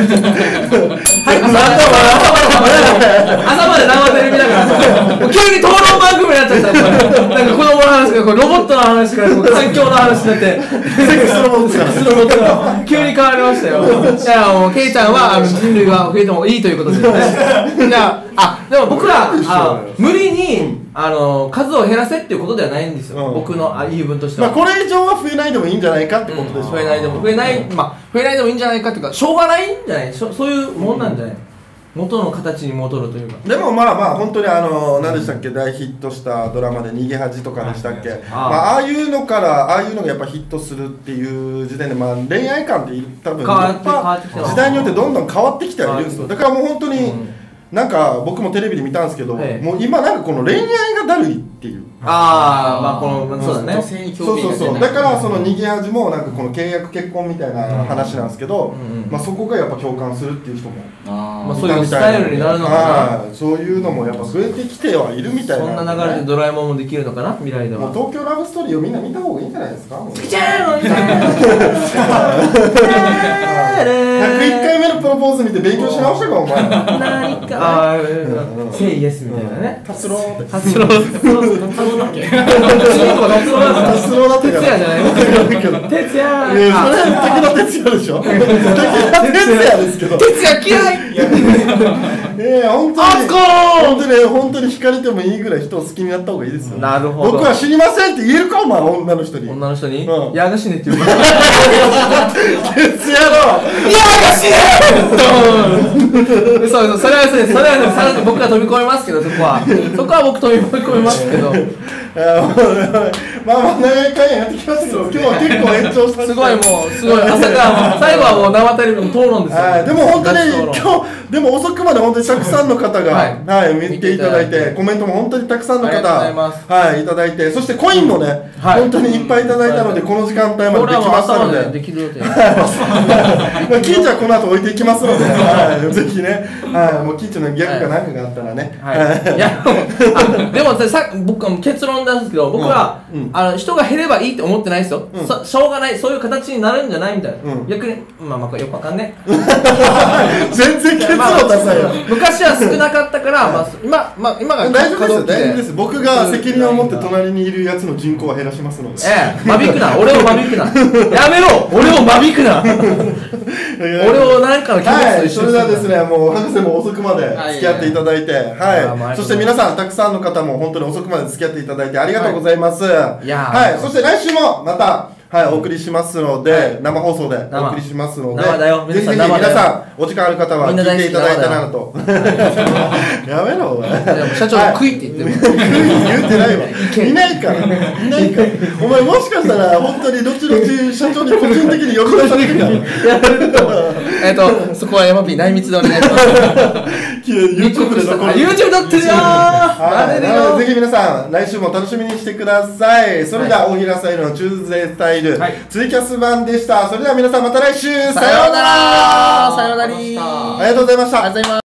で生テレビだから急に討論番組になっちゃった。なんか子供の話からロボットの話から環境の話になってセックスの急に変わりましたよ。じゃあもうケイちゃんは人類が増えてもいいということですね。じゃあでも僕ら無理に数を減らせっていうことではないんですよ。僕の言い分としては。 これ以上は増えないでもいいんじゃないかってことでしょ。 増えないでもいいんじゃないかっていうかしょうがないんじゃない。そういうもんなんじゃない。元の形に戻るというか。 でも本当に何でしたっけ、大ヒットしたドラマで逃げ恥とかでしたっけ、ああいうのがやっぱヒットするっていう時点で恋愛観って多分やっぱ時代によってどんどん変わってきてはいるんですよ。だからもう本当になんか僕もテレビで見たんですけど、もう今なんかこの恋愛がだるいっていう。 そうだね。 そうだからその逃げ恥もなんかこの契約結婚みたいな話なんですけど、そこがやっぱ共感するっていう人もそういうスタイルになるのかな。 そういうのもやっぱ増えてきてはいるみたいな。 そんな流れでドラえもんもできるのかな、未来では。 東京ラブストーリーをみんな見た方がいいんじゃないですか。 好きじゃん。101 回目のプロポーズ見て勉強し直したかお前。 何かセイイエスみたいなね。 達郎だっけ。 達郎だっけ。 達郎だって哲也じゃない。哲也。 いやそれ武田鉄矢でしょ。武田鉄矢ですけど。 哲也嫌い。 本当に惹かれてもいいぐらい人を好きになった方がいいですよ。 なるほど。 僕は知りませんって言えるかお前、女の人に。 女の人に。やがしねって言うか。 鉄矢の。 やがしね。そうそれは僕が飛び越えますけど、そこは僕飛び越えますけど。 長い会やってきましたけど、今日は結構延長した。 すごい朝から最後はもう生テレビの討論ですよ。 でも本当に今日でも遅くまで本当にたくさんの方が見ていただいて、コメントも本当にたくさんの方いただいて、そしてコインもね本当にいっぱいいただいたので、この時間帯までできましたので、 できる予定。 キーちゃんこの後置いていきますので、ぜひね、もうキーちゃんのギャグかなんかがあったらね。 いやでも僕は結論なんですけど、僕は人が減ればいいって思ってないですよ。しょうがない、そういう形になるんじゃないみたいな。逆によくわかんね。 全然結論出さよ。 昔は少なかったから今が大丈夫です。僕が責任を持って隣にいるやつの人口は減らしますので。 間引くな、俺を間引くな。やめろ、俺を間引くな。俺をなんかの気持ちと一緒に。 それではですね、もう博士も遅くまで付き合っていただいて、そして皆さんたくさんの方も本当に遅くまで付き合っていただいてありがとうございます。そして来週もまたお送りしますので、生放送でお送りしますので、ぜひぜひ皆さんお時間ある方は聞いていただいたなと。やめろお前。 社長食いって言ってる。 食い言ってないわ。いないから。お前もしかしたら本当に後々社長に個人的に呼び出されるから。 そこは山P内密でお願いします。 YouTube で残る。 YouTube だってるよ。 ぜひ皆さん来週も楽しみにしてください。それでは大平スタイルのチューズデースタイルツイキャス版でした。それでは皆さんまた来週。さようなら。 さようなら。 ありがとうございました。